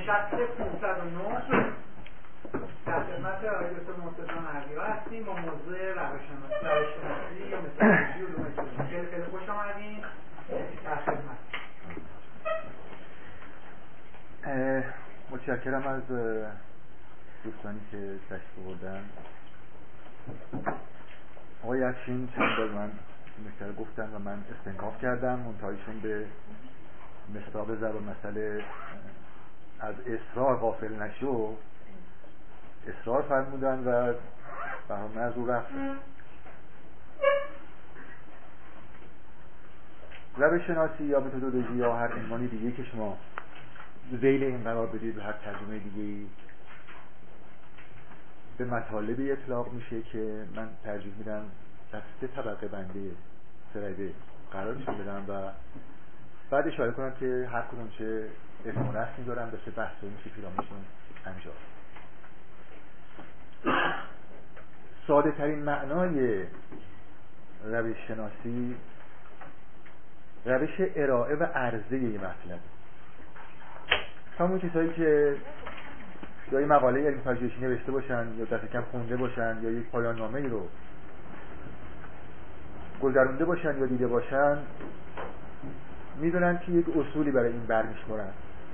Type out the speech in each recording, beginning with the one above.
شکل 509 در خدمت آقای دکتر مرتضی مرزیا هستیم با موضوع روش‌شناسی یا متدولوژی علوم اجتماعی. خیلی خوش آمدین در خدمت. متشکرم از دوستانی که تشریف آوردن. آقای افشین چند بار من نکته گفتن و من استنکاف کردم، منتهایشون به مصداق ضرب مسئله از اصرار غافل نشو اصرار فرمودن و من از او رفتم. روش شناسی یا متدولوژی یا هر عنوانی دیگه که شما ذیل این قرار بدید و هر ترجمه دیگه به مطالبی اطلاق میشه که من ترجیح میدم در 3 طبقه بندی سرده قرارشون بدم و بعد اشاره کنم که هر کدوم چه اسم و رسمی دارن و چه بحثی میشه پیرامونشون انجام. ساده ترین معنای روش شناسی روش ارائه و عرضه یه مطلب. همون کسایی که یا این مقاله علمی پژوهشی نوشته باشن یا دست کم خونده باشن یا یک پایان نامه‌ای رو گذرونده باشن یا دیده باشن میدونن که یک اصولی برای این برمی‌شمارن.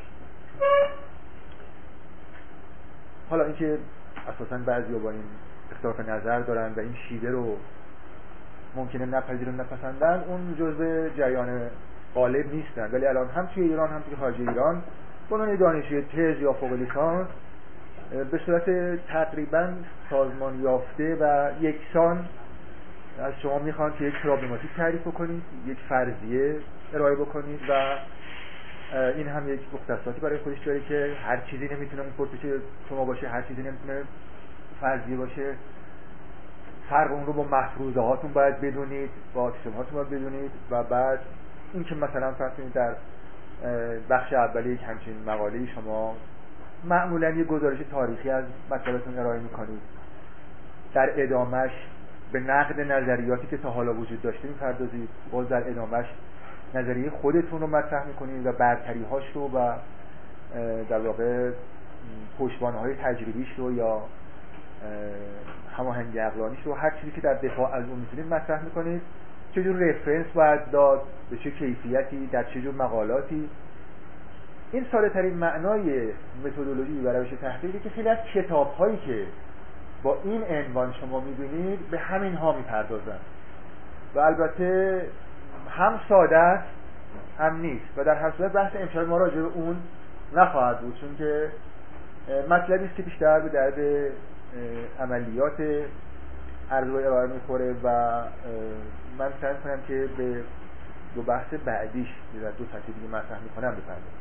حالا اینکه اساساً بعضیا با این اختلاف نظر دارن و این شیوه رو ممکنه نپذیرن نپسندن، اون جزء جریان غالب نیستن، ولی الان هم توی ایران هم توی خارج ایران به عنوان دانشجوی تز یا فوق لیسانس به صورت تقریبا سازمان یافته و یکسان از شما میخوان که یک پرابلماتیک تعریف بکنید، یک فرضیه ارائه بکنید و این هم یک مختصاتی برای خودش داره که هر چیزی نمیتونه پرسش شما باشه، هر چیزی نمیتونه فرضیه باشه. فرق اون رو با مفروضه هاتون باید بدونید، با اکسیوم هاتون باید بدونید و بعد این که مثلا فرض کنید در بخش اولی یک همچین مقاله شما معمولا یک گزارش تاریخی از مطلبتون ارائه میکنید، در ادامهش به نقد نظریاتی که تا حالا وجود داشته میپردازید، باز در ادامهش نظریه خودتون رو مطرح میکنید و برتری هاش رو و در واقع پشتوانه های تجربیش رو یا هماهنگی عقلانیش رو، هر چیزی که در دفاع از اون میتونید مطرح میکنید، چه جور رفرنس باید داد، به چه کیفیتی، در چه جور مقالاتی. این ساده ترین معنای متدولوژی و روش تحقیقی که خیلی از کتاب هایی که با این عنوان شما میبینید به همین ها میپردازن و البته هم ساده است هم نیست و در هر صورت بحث امشب ما راجع به اون نخواهد بود، چون که مطلبی است که بیشتر به درد عملیات عرض و ارائه میخوره و من سعی کنم که به دو بحث بعدیش در 2 سطح دیگه مطرح میکنم بپردازم.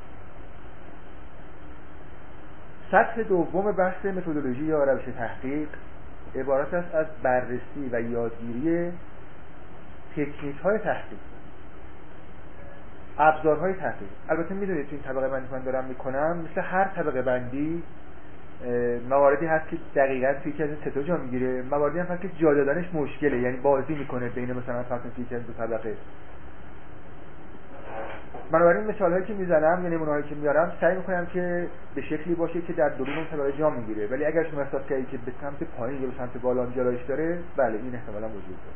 سطح دوم بحث متدولوژی یا روش تحقیق عبارت است از بررسی و یادگیری تکنیک های تحقیق، ابزارهای تحقیق. البته میدونید تو این طبقه بندی من دارم میکنم مثل هر طبقه بندی مواردی هست که دقیقاً توی یکی از این 3 جا میگیره، مواردی هم هست که جا دادنش مشکله، یعنی بازی میکنه بین مثلا فرض کنید یکی از 2 طبقه. بنابراین مثال‌هایی که میزنم یا نمونه‌هایی که میارم سعی میکنم که به شکلی باشه که در درون اون طبقه جا میگیره، ولی اگر شما احساس کردید که به سمت پایین یا به سمت بالا جلوش داره، بله این احتمالاً وجود داره.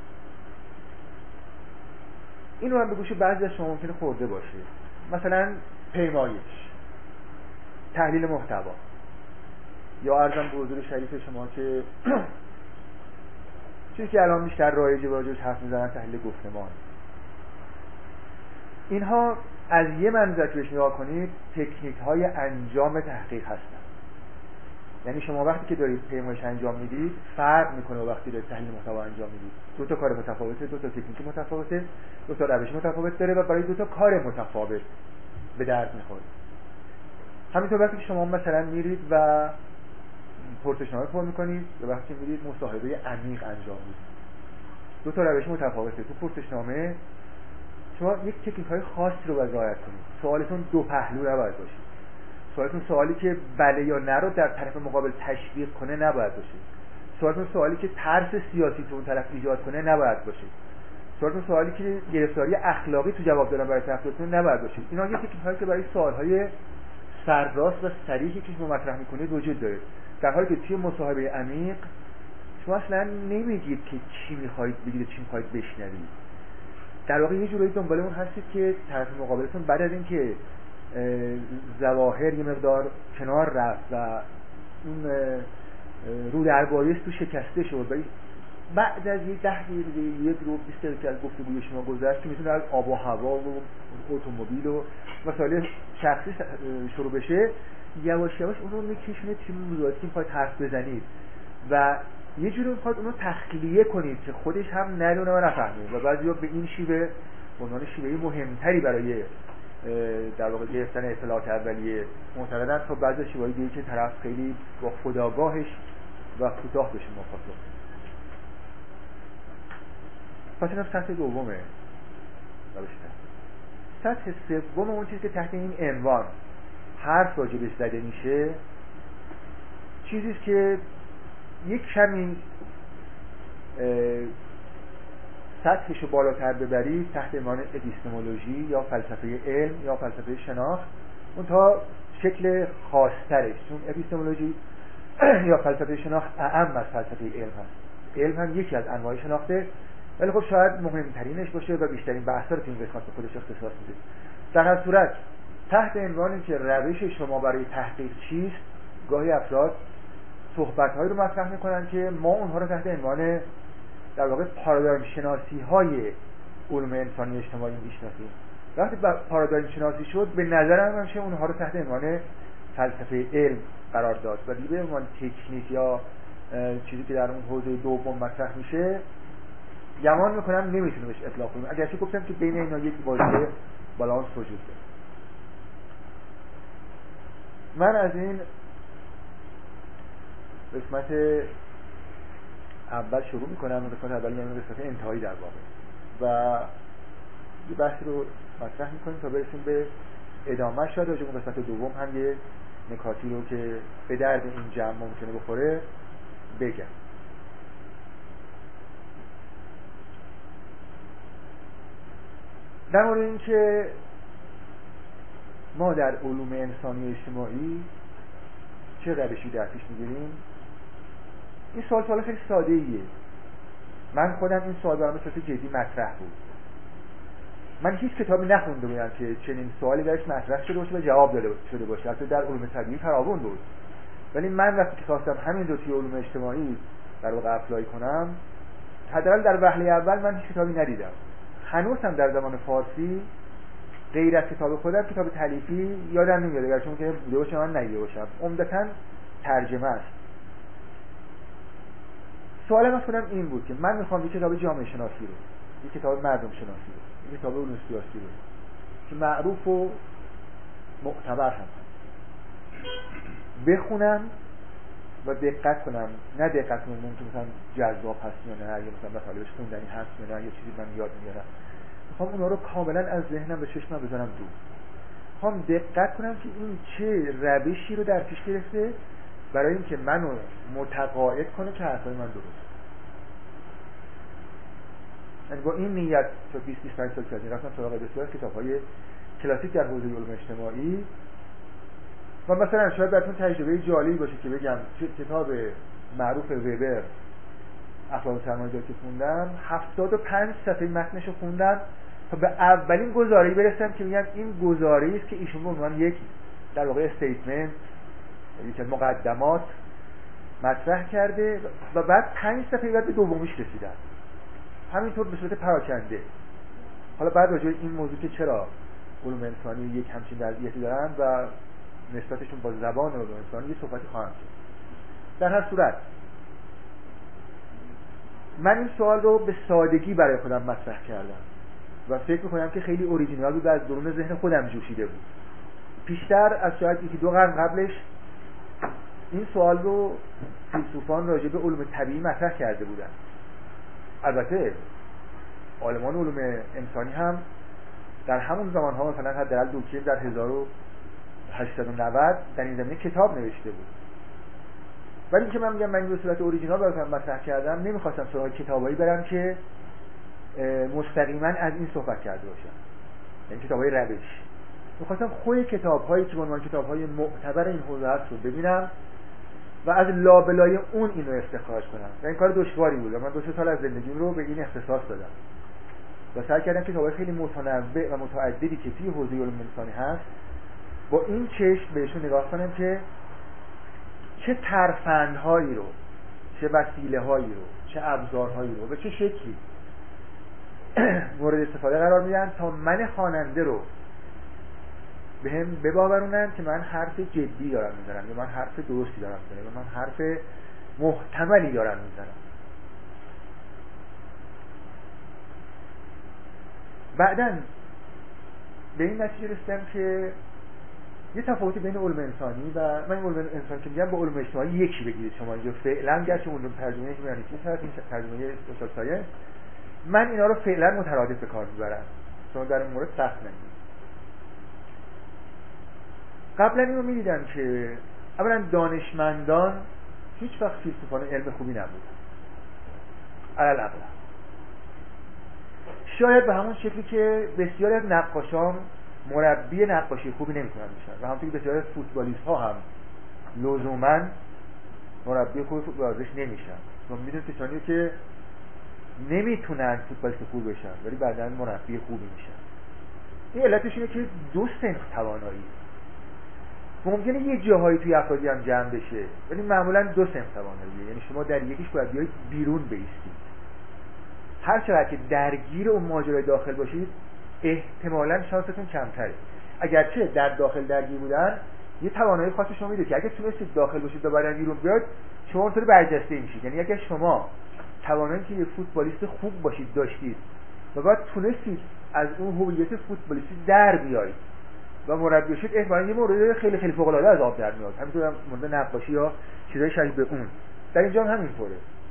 این رو هم به گوش بعضی از شما ممکنه خورده باشه، مثلا پیمایش، تحلیل محتوا، یا عرضم به حضور شریف شما که چیزی که الان بیشتر رایجه راجعش حرف میزنن تحلیل گفتمان. اینها از یه منظر که نگاه کنید تکنیک های انجام تحقیق هستن. یعنی شما وقتی که دارید پیمایش انجام میدید فرق میکنه و وقتی دارید تحلیل محتوا انجام میدید. 2 تا کار متفاوته، 2 تا تکنیک متفاوته، 2 تا روش متفاوت داره و برای 2 تا کار متفاوت به درد میخوره. همینطور وقتی که شما مثلا میرید و پرسشنامه پر میکنید یا وقتی میرید مصاحبه عمیق انجام میدید، 2 تا روش متفاوته. تو پرسشنامه شما یک تکنیک‌های خاصی رو باید رعایت کنید. سوالتون 2 پهلو نباید باشه. سوالتون سوالی که بله یا نه رو در طرف مقابل تشویق کنه نباید باشه. سوالتون سوالی که ترس سیاسی تو اون طرف ایجاد کنه نباید باشه. سوالتون سوالی که گرفتاری اخلاقی تو جواب دادن برای تحقیقتون نباید باشه. اینا یه تکنیک‌هایی که برای سوال‌های سرراست و صریحی که شما مطرح میکنید وجود داره، در حالی که توی مصاحبه عمیق شما اصلا نمیگید که چی میخواید بگید، چی میخواید بشنوید. در واقع یه جورایی دنبال اون هستید که طرف مقابلتون بعد از اینکه ظواهر یه مقدار کنار رفت و اون رو در بایست تو شکسته شد و بعد از یه 10 دقیقه یک رو 20 دقیقه که از گفتگوی شما گذشت که میتونه از آب و هوا و اتومبیل و مسائل شخصی شروع بشه، یواش یواش اون رو میکشونه توی موضوعاتی که میخواید حرف بزنید و یه جوری میخواد اون رو تخلیه کنید که خودش هم ندونه و نفهمه و بعضیا به این شیوه به عنوان شیوه مهمتری برای در واقع گرفتن اطلاعات اولیه معتقدن تا بعضی شیوه‌ای دیگه که طرف خیلی با خودآگاهش و کوتاه بشه مخاطب. پس اینم سطح دومه. سطح سوم اون چیزی که تحت این عنوان حرف راجبش زده میشه چیزیست که یک کمی سطحش رو بالاتر ببرید تحت عنوان اپیستمولوژی یا فلسفه علم یا فلسفه شناخت، اون تا شکل خاص‌ترش، چون اپیستمولوژی یا فلسفه شناخت اعم از فلسفه علم هست. علم هم یکی از انواع شناخته، ولی خب شاید مهمترینش باشه و بیشترین بحثا رو تو این قسمت به خودش اختصاص میده. در هر صورت تحت عنوانی که روش شما برای تحقیق چیست، گاهی افراد صحبت‌هایی رو مطرح می‌کنن که ما اونها رو تحت عنوان در واقع پارادایم شناسی‌های علوم انسانی اجتماعی می‌شناسیم. وقتی پارادایم شناسی شد به نظرم میشه اونها رو تحت عنوان فلسفه علم قرار داد و دیگه به عنوان تکنیک یا چیزی که در اون حوزه دوم مطرح میشه گمان میکنم نمیتونه بهش اطلاق کنیم، اگرچه گفتم که بین اینا یک واژه بالانس وجود داره. من از این قسمت اول شروع میکنم، قسمت اول یعنی قسمت انتهایی در واقع، و یه بحثی رو مطرح میکنیم تا برسیم به ادامه. شاید راجع به قسمت دوم هم یه نکاتی رو که به درد این جمع ممکنه بخوره بگم. در مورد این که ما در علوم انسانی اجتماعی چه روشی در پیش میگیریم، این سوال خیلی ساده ایه. من خودم این سوال برام به صورت جدی مطرح بود. من هیچ کتابی نخونده بودم که چنین سوالی درش مطرح شده باشه و جواب داده شده باشه. حتی در علوم طبیعی فراوان بود. ولی من وقتی که خواستم همین رو توی علوم اجتماعی در واقع اپلای کنم، حداقل در وهله اول من هیچ کتابی ندیدم. هنوز هم در زبان فارسی غیر از کتاب خودم کتاب تالیفی یادم نمیاد، اگر چون که بوده باشه من ندیده باشم. عمدتاً ترجمه است. سوالم از خودم این بود که من میخوام یک کتاب جامعه شناسی رو، یک کتاب مردم شناسی رو، یک کتاب علوم سیاسی رو که معروف و معتبر هم بخونم و دقت کنم. نه دقت کنم که مثلا جذاب هست یا نه، یا مثلا مطالبش خوندنی هست یا نه، یا چیزی من یاد میارم. میخوام اونا رو کاملا از ذهنم به چشمم بزنم دور. میخوام دقت کنم که این چه روشی رو در پیش گرفته برای اینکه منو متقاعد کنه که حرفای من درست. یعنی با این نیت تا 20-25 سال پیش رفتم سراغ بسیار کتاب‌های کلاسیک در حوزه علوم اجتماعی و مثلا شاید براتون تجربه جالبی باشه که بگم کتاب معروف وبر اخلاق سرمایه‌داری که خوندم 75 صفحه متنش رو خوندم تا به اولین گزاره‌ای برسم که میگم این گزاره‌ای است که ایشون به عنوان یک در واقع استیتمنت، یک مقدمات مطرح کرده و بعد 5 صفحه بعد به دومیش رسیدم. همینطور به صورت پراکنده. حالا بعد راجع به این موضوع که چرا علوم انسانی یک همچین وضعیتی دارن و نسبتشون با زبان علوم انسانی یه صحبتی خواهم کرد. در هر صورت من این سوال رو به سادگی برای خودم مطرح کردم و فکر می‌کنم که خیلی اوریجینال بود و از درون ذهن خودم جوشیده بود. پیشتر از شاید 1-2 قرن قبلش این سوال رو فیلسوفان راجع به علوم طبیعی مطرح کرده بودن. البته عالمان علوم انسانی هم در همون زمان‌ها مثلا حداقل دوکین در 1890 در این زمینه کتاب نوشته بود. ولی اینکه من میگم من به صورت اوریجینال براتون مطرح کردم، نمیخواستم سراغ کتابایی برم که مستقیما از این صحبت کرده باشم، یعنی کتابای روش. میخواستم خود کتاب‌هایی که به عنوان کتاب‌های معتبر این حوزه هست رو ببینم و از لابلای اون اینو استخراج کنم. و این کار دشواری بود. من 2-3 سال از زندگیم رو به این اختصاص دادم و سعی کردم کتاب‌های خیلی متنوع و متعددی که توی حوزه علوم انسانی هست با این چشم بهشون نگاه کنم که چه ترفندهایی رو، چه وسیله‌هایی رو، چه ابزارهایی رو به چه شکلی مورد استفاده قرار میدن تا من خواننده رو به هم بباورونن که من حرف جدی دارم میزنم یا من حرف درستی دارم میزنم یا من حرف محتملی دارم میزنم. بعداً به این نتیجه رسیدم که یه تفاوتی بین علوم انسانی و من علوم انسانی که میگم با علوم اجتماعی یکی بگیرید شما اینجا فعلا، گرچه علوم ترجمه هیومانیتیز هست، این ترجمه سوشال ساینس، من اینا رو فعلا مترادف به کار میبرم چون در این مورد سخت نمیگم. قبلا اینو میدیدم که اولا دانشمندان هیچ وقت فیلسوفان علم خوبی نبودن، علل اغلب. شاید به همون شکلی که بسیاری از نقاشان مربی نقاشی خوبی نمیتونن بشن و همونطوری بسیاری از فوتبالیست ها هم لزوما مربی خوب ورزش نمیشن. شما میدونید کسانی که نمیتونن فوتبالیست خوب بشن ولی بعداً مربی خوبی میشن. این علتش اینه که دو صنف توانایی ممکنه یه جاهایی توی افرادی هم جمع بشه ولی معمولا دو صنف تواناییه. یعنی شما در یکیش باید بیایید بیرون بایستید. هر چقدر که درگیر اون ماجرای داخل باشید احتمالاً شانستون کمتره. اگرچه در داخل درگیر بودن یه توانایی خاصی شما میده که اگه تونستید داخل باشید و بعداً بیرون بیاید شما اونطوری برجسته میشید. یعنی اگه شما توانایی که یه فوتبالیست خوب باشید داشتید و بعد تونستید از اون هویت فوتبالیستی در بیایید و مربی شید، احتمالاً یه مورد خیلی خیلی فوق العاده از آب در میاد. همینطور هم مورد نقاشی یا چیزای شبیه به اون. در اینجا هم همینطوره.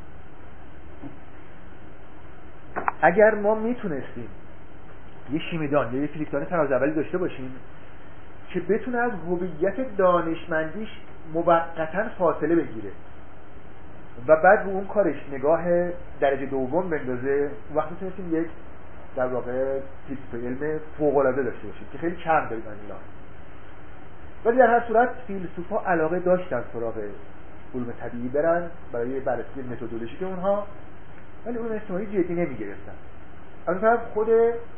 اگر ما میتونستیم یه شیمیدان یا یه فیزیکدان تراز اولی داشته باشیم که بتونه از هویت دانشمندیش موقتاً فاصله بگیره و بعد رو اون کارش نگاه درجه دوم بندازه، وقتی میتونستیم یک در واقع فیلسوف علم فوق‌العاده داشته باشیم که خیلی کم داریم از اینا. ولی در هر صورت فیلسوفا علاقه داشتن سراغ علوم طبیعی برن برای بررسی متدولوژیک اونها، ولی علوم اجتماعی جدی نمیگرفتن. از طرف خود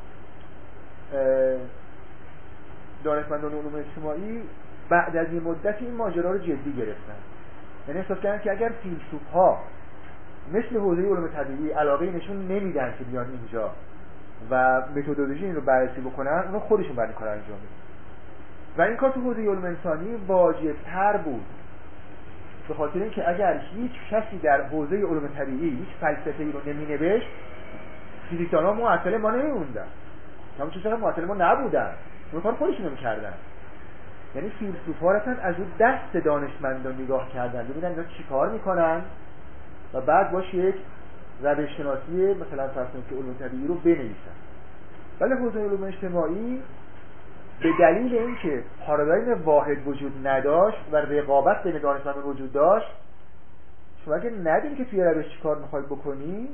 دانشمندان علوم اجتماعی بعد از این مدت این ماجرا رو جدی گرفتن. یعنی احساس کردن که اگر فیلسوف‌ها مثل حوزه علوم طبیعی علاقه نشون نمیدن که بیان اینجا و متدولوژی این رو بررسی بکنن، اونها خودشون باید این کار انجام بدن. و این کار تو حوزه علوم انسانی واجب‌تر بود، به خاطر اینکه اگر هیچ کسی در حوزه علوم طبیعی هیچ فلسفه‌ای رو نمی‌نوشت، فیزیکدان‌ها معطل ما نمی‌موندن. همون چیزا معطل ما نبودن. اون کار خودشون می‌کردن. یعنی فیلسوف‌ها رفتن از اون دست دانشمندان نگاه کردن، ببینن اینا چیکار می‌کنن و بعد باشه یک روش‌شناسی مثلا فرض کنید که علوم طبیعی رو بنویسن. ولی حوزه علوم اجتماعی به دلیل اینکه پارادایم واحد وجود نداشت و رقابت بین دانشمندان وجود داشت، شما اگه ندونی که توی روش چیکار می‌خواید بکنی،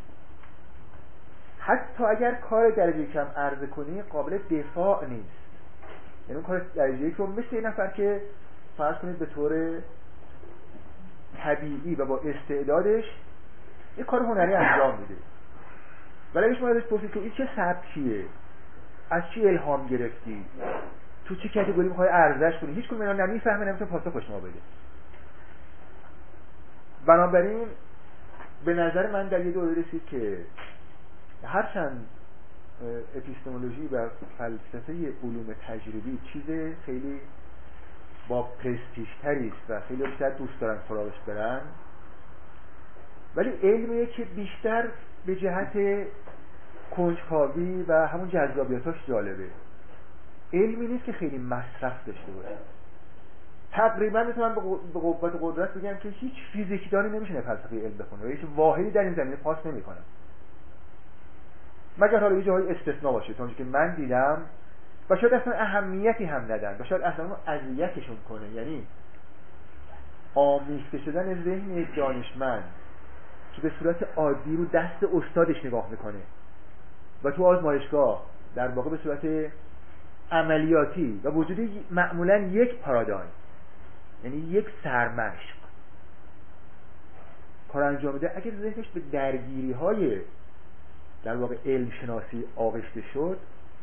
حتی اگر کار درجه کم عرضه کنی قابل دفاع نیست. یعنی اون کار درجه یک رو مثل این نفر که فرض کنید به طور طبیعی و با استعدادش یک کار هنری انجام میده، ولی اگه شما ازش پرسید که این چه سبکیه، از چی الهام گرفتی، تو چه کاتگوری میخوای عرضه‌اش کنی، هیچ کدوم اینا نمیفهمه، نمیتونه پاسخ شما بده. بنابراین به نظر من در یه دوره رسید که هرچند اپیستمولوژی و فلسفه علوم تجربی چیز خیلی با پرستیژ تری است و خیلی بیشتر دوست دارن سراغش برن، ولی علمیه که بیشتر به جهت کنجکاوی و همون جذابیتاش جالبه. علمی نیست که خیلی مصرف داشته باشه. تقریبا میتونم به قوت قدرت بگم که هیچ فیزیکدانی نمیشه فلسفه علم بخونه و هیچ واحدی در این زمینه پاس نمیکنه، مگر حالا یه جای استثناء باشه تا که من دیدم و شاید اصلا اهمیتی هم ندن و شاید اصلا اذیتشون کنه. یعنی آمیخته شدن ذهن یک دانشمند که به صورت عادی رو دست استادش نگاه میکنه و تو آزمایشگاه در واقع به صورت عملیاتی و وجود معمولا یک پارادایم، یعنی یک سرمشق کار انجام میده، اگر ذهنش به درگیری های در واقع علم شناسی آغشته شد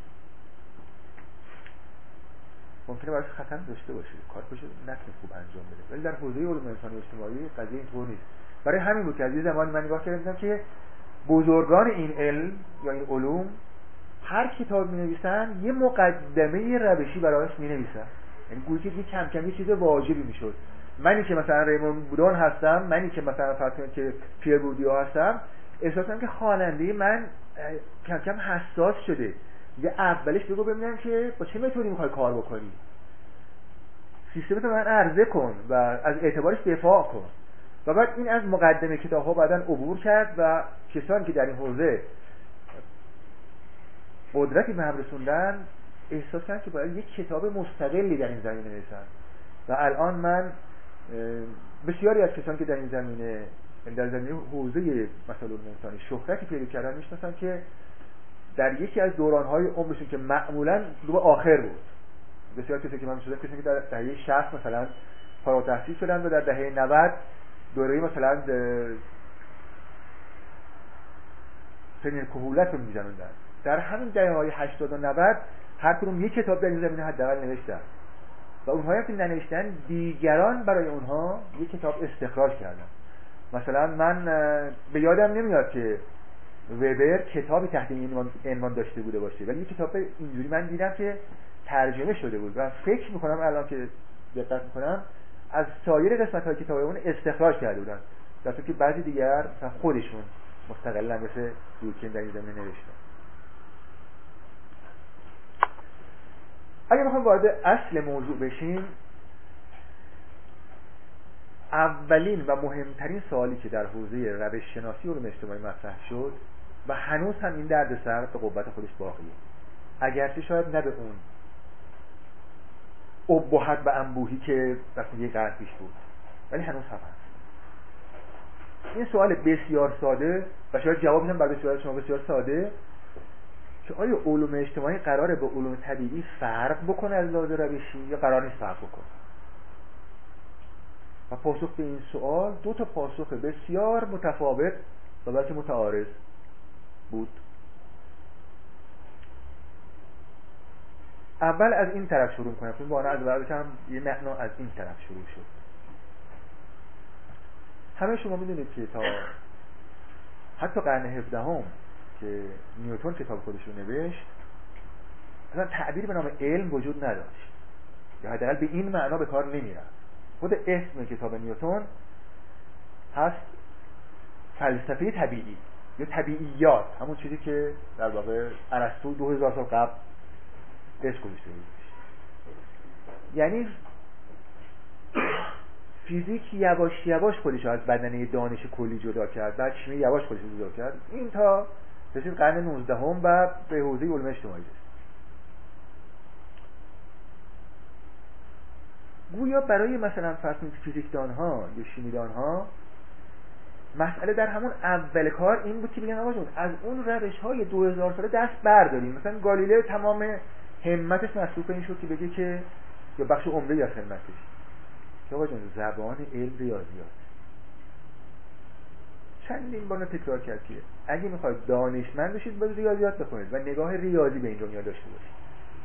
ممکنه براش خطر داشته باشه، کار خوش نتونه خوب انجام بده. ولی در حوزه علوم انسانی و اجتماعی قضیه اینطور نیست. برای همین بود که از یه زمانی من نگاه کردم که بزرگان این علم یا این علوم هر کتاب می‌نویسن یه مقدمه روشی براش می‌نویسن، یعنی گویی که کم کم یه چیز واجبی میشد. منی که مثلا ریمون بودون هستم، منی که مثلا فرض کنید که پیر بوردیو هستم، احساس کنم که خواننده من کم کم حساس شده. یه اولش بگو ببینم که با چه متدی می‌خوای کار بکنی، سیستمت رو من عرضه کن و از اعتبارش دفاع کن. و بعد این از مقدمه کتاب‌ها بعداً عبور کرد و کسانی که در این حوزه قدرتی به هم رسوندن احساس کردن که باید یک کتاب مستقلی در این زمینه بنویسن. و الان من بسیاری از کسانی که در این زمینه در زمینه حوزه مسائل انسانی شهرتی پیدا کردن میشناسن که در یکی از دوران‌های عمرشون که معمولاً دو آخر بود، بسیار کسایی که من می‌شناسم کسایی که در دهه 60 مثلا فارغ التحصیل شدن و در دهه 90 دوره مثلا سنین کهولت رو می‌گذروندن، در همین دهه‌های 80 و 90 هر کدوم یک کتاب در این زمینه حداقل نوشتن و اونهایی که ننوشتن دیگران برای اونها یک کتاب استخراج کردن. مثلا من به یادم نمیاد که وبر کتابی تحت این عنوان داشته بوده باشه، ولی یک کتاب اینجوری من دیدم که ترجمه شده بود و فکر میکنم الان که دقت میکنم از سایر قسمت‌های کتاب اون استخراج کرده بودن، در حالی که بعضی دیگر مثلا خودشون مستقلاً مثل دوکین در این زمینه نوشتن. اگه بخوام وارد اصل موضوع بشیم، اولین و مهمترین سوالی که در حوزه روش شناسی علوم اجتماعی مطرح شد و هنوز هم این دردسر به قوت خودش باقیه، اگرچه شاید نه به اون ابهت و انبوهی که مثلا یک قرن پیش بود، ولی هنوز هم هست. این سوال بسیار ساده و شاید جوابش هم برای سوال شما بسیار ساده که آیا علوم اجتماعی قراره به علوم طبیعی فرق بکنه از لحاظ روشی یا قرار نیست فرق بکنه؟ و پاسخ به این سوال دو تا پاسخ بسیار متفاوت و بلکه متعارض بود. اول از این طرف شروع کنم، چون با از بعدش هم یه معنا از این طرف شروع شد. همه شما میدونید که تا حتی قرن 17 که نیوتن کتاب خودش رو نوشت اصلا تعبیر به نام علم وجود نداشت، یا حداقل به این معنا به کار نمیرفت. خود اسم کتاب نیوتن هست فلسفه طبیعی یا طبیعیات، همون چیزی که در واقع ارسطو 2000 سال قبل اسم گذاشته بود. یعنی فیزیک یواش یواش خودش از بدنه دانش کلی جدا کرد، بعد شیمی یواش خودش جدا کرد، این تا رسید قرن 19 و به حوزه علوم اجتماعی رسید. گویا برای مثلا فرض کنید فیزیکدان ها یا شیمیدان ها مسئله در همون اول کار این بود که بگن آقا جون از اون روش های 2000 ساله دست برداریم. مثلا گالیله تمام همتش مصروف این شد که بگه که یا بخش عمده از همتش که آقا جون زبان علم ریاضیات. چندین بار تکرار کرد که اگه میخواید دانشمند بشید باید ریاضیات بخونید و نگاه ریاضی به این دنیا داشته باشید.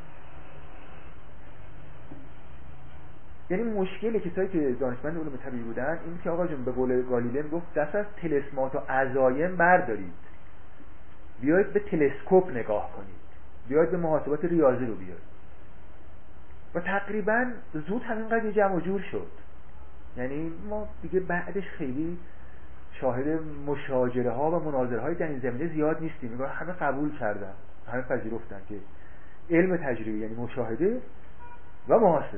یعنی مشکل کسایی که دانشمند علوم طبیعی بودن این که آقا جون به قول گالیله میگفت دست از تلسمات و عزایم بردارید، بیایید به تلسکوپ نگاه کنید، بیایید به محاسبات ریاضی رو بیایید. و تقریبا زود همین قضیه جمع و جور شد. یعنی ما دیگه بعدش خیلی شاهد مشاجره ها و مناظره های در این زمینه زیاد نیستیم. میگن همه قبول کردن، همه پذیرفتن که علم تجربی یعنی مشاهده و محاسبه.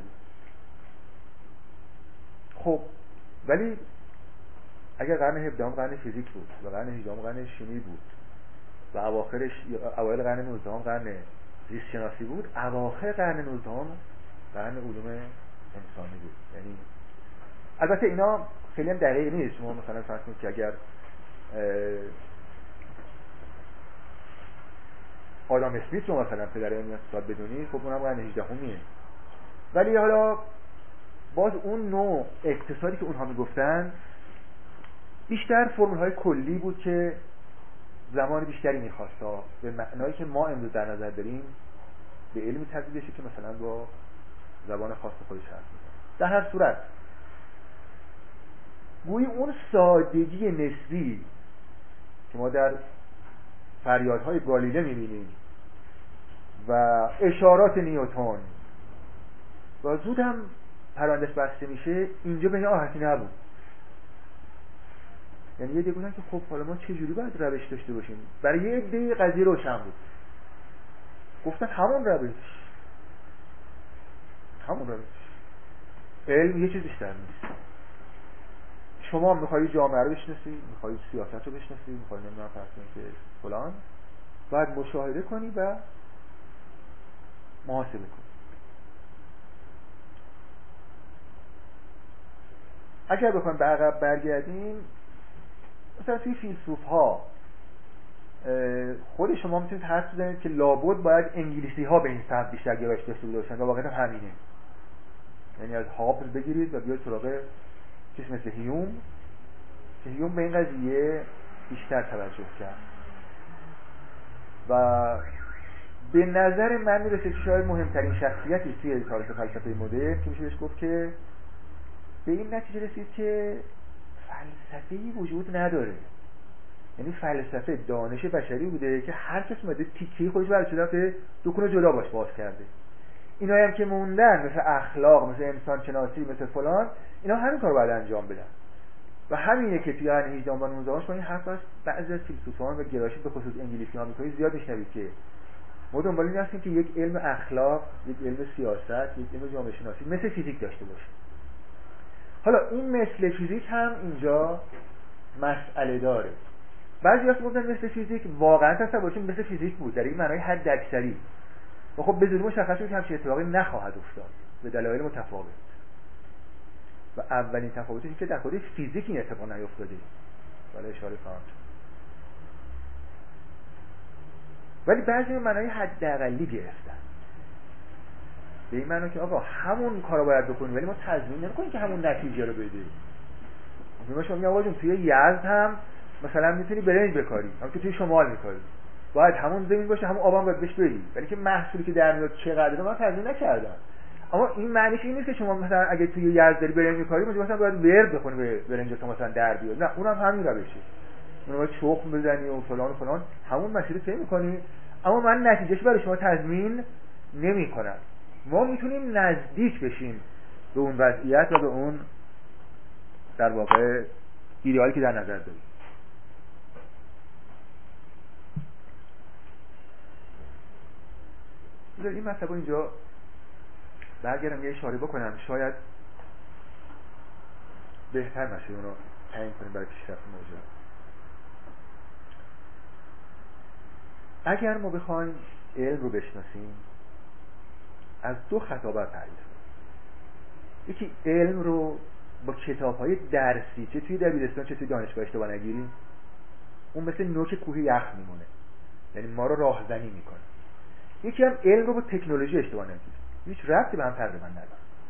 خب ولی اگر قرن 17 قرن فیزیک بود و قرن 18 قرن شیمی بود و اواخرش اوایل قرن 19 قرن زیست شناسی بود، اواخر قرن 19 قرن علوم انسانی بود. یعنی البته اینا خیلی هم دقیق نیست. شما مثلا فرض کنید که اگر آدام اسمیت رو مثلا پدر علم اقتصاد بدونید، خب اونم قرن 18میه. ولی حالا باز اون نوع اقتصادی که اونها میگفتن بیشتر فرمول‌های کلی بود که زمان بیشتری می‌خواست تا به معنایی که ما امروز در نظر داریم به علمی تبدیل بشه که مثلا با زبان خاص خودش حرف می‌زنه. در هر صورت گویی اون سادگی نسبی که ما در فریادهای گالیله می‌بینیم و اشارات نیوتن و زود هم پروندهش بسته میشه، اینجا به این آهستی نبود. یعنی یه دیگه که خب حالا ما چه جوری باید روش داشته باشیم؟ برای یه عده قضیه روشن بود، گفتن همون روش علم یه چیز بیشتر نیست. شما میخوایی جامعه رو بشناسی، میخوایی سیاست رو بشناسی، میخوایی نمیدونم فرض کنی که فلان، باید مشاهده کنی و محاسبه کنی. اگر بخوایم به عقب برگردیم، مثلا توی فیلسوف ها خود شما میتونید حدس بزنید که لابد باید انگلیسی ها به این سمت بیشتر گرایش داشته باشن و واقعا همینه. یعنی از هابل بگیرید و بیاید سراغ کسی مثل هیوم که هیوم به این قضیه بیشتر توجه کرد و به نظر من میرسه که شاید مهمترین شخصیتی توی تاریخ فلسفه مدرن که میشه بهش گفت که به این نتیجه رسید که فلسفه‌ای وجود نداره. یعنی فلسفه دانش بشری بوده که هر کس اومده تیکه خودش برای شده که دکون جدا باش باز کرده. اینایی هم که موندن مثل اخلاق، مثل انسان شناسی، مثل فلان، اینا همین کارو باید انجام بدن. و همینه که توی قرن 18 و 19 با این حرف از بعضی از فیلسوفان و گرایش به خصوص انگلیسی آمریکایی زیاد میشنوید که ما دنبال این هستیم که یک علم اخلاق، یک علم سیاست، یک علم جامعه شناسی مثل فیزیک داشته باشیم. حالا این مثل فیزیک هم اینجا مسئله داره. بعضی وقت گفتن مثل فیزیک واقعا تصورشون مثل فیزیک بود در این معنای حد اکثری، و خب به زودی مشخص شد که همچین اتفاقی نخواهد افتاد به دلایل متفاوت. و اولین تفاوتی که در خود فیزیک این اتفاق نیفتاده، ولی اشاره خواهم شد. ولی بعضی معنای حداقلی گرفتن به این معنی که آقا همون کارو باید بکنیم ولی ما تضمین نمی‌کنیم که همون نتیجه رو بده. مثلا شما میگم آقا جون توی یزد هم مثلا میتونی برنج بکاری، هم که توی شمال میکاری، باید همون زمین باشه، همون آبام باید بهش بدی، ولی که محصولی که در میاد چقدره من تضمین نکردم. اما این معنیش این نیست که شما مثلا اگه توی یزد داری برنج میکاری مثلا باید ورد بخونی به برنجت مثلا در بیاد. نه، اونم همین روشه، اونم باید چخم بزنی و فلان و فلان، همون مسیر رو طی می‌کنی، اما من نتیجهش برای شما تضمین نمی‌کنم. ما میتونیم نزدیک بشیم به اون وضعیت و به اون در واقع ایدئالی که در نظر داریم. این مطلب اینجا برگردم یه اشاره بکنم، شاید بهتر نشه اونو تعیین کنیم برای پیشرفت موضوع. اگر ما بخوایم علم رو بشناسیم از دو خطا باید پرهیز کنیم. یکی علم رو با کتاب‌های درسی چه توی دبیرستان چه توی دانشگاه اشتباه نگیریم، اون مثل نوک کوه یخ میمونه، یعنی ما رو راهزنی میکنه. یکی هم علم رو با تکنولوژی اشتباه نگیریم، هیچ ربطی به هم تقریبا نداره.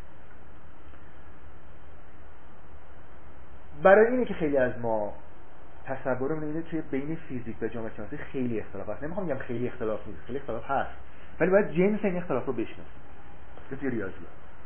برای اینه که خیلی از ما تصورمون اینه که بین فیزیک و جامعه شناسی خیلی اختلاف هست. نمیخوام بگم خیلی اختلاف نیست، خیلی اختلاف هست، ولی باید جنس این اختلاف رو بشناسیم. توی ریاضیات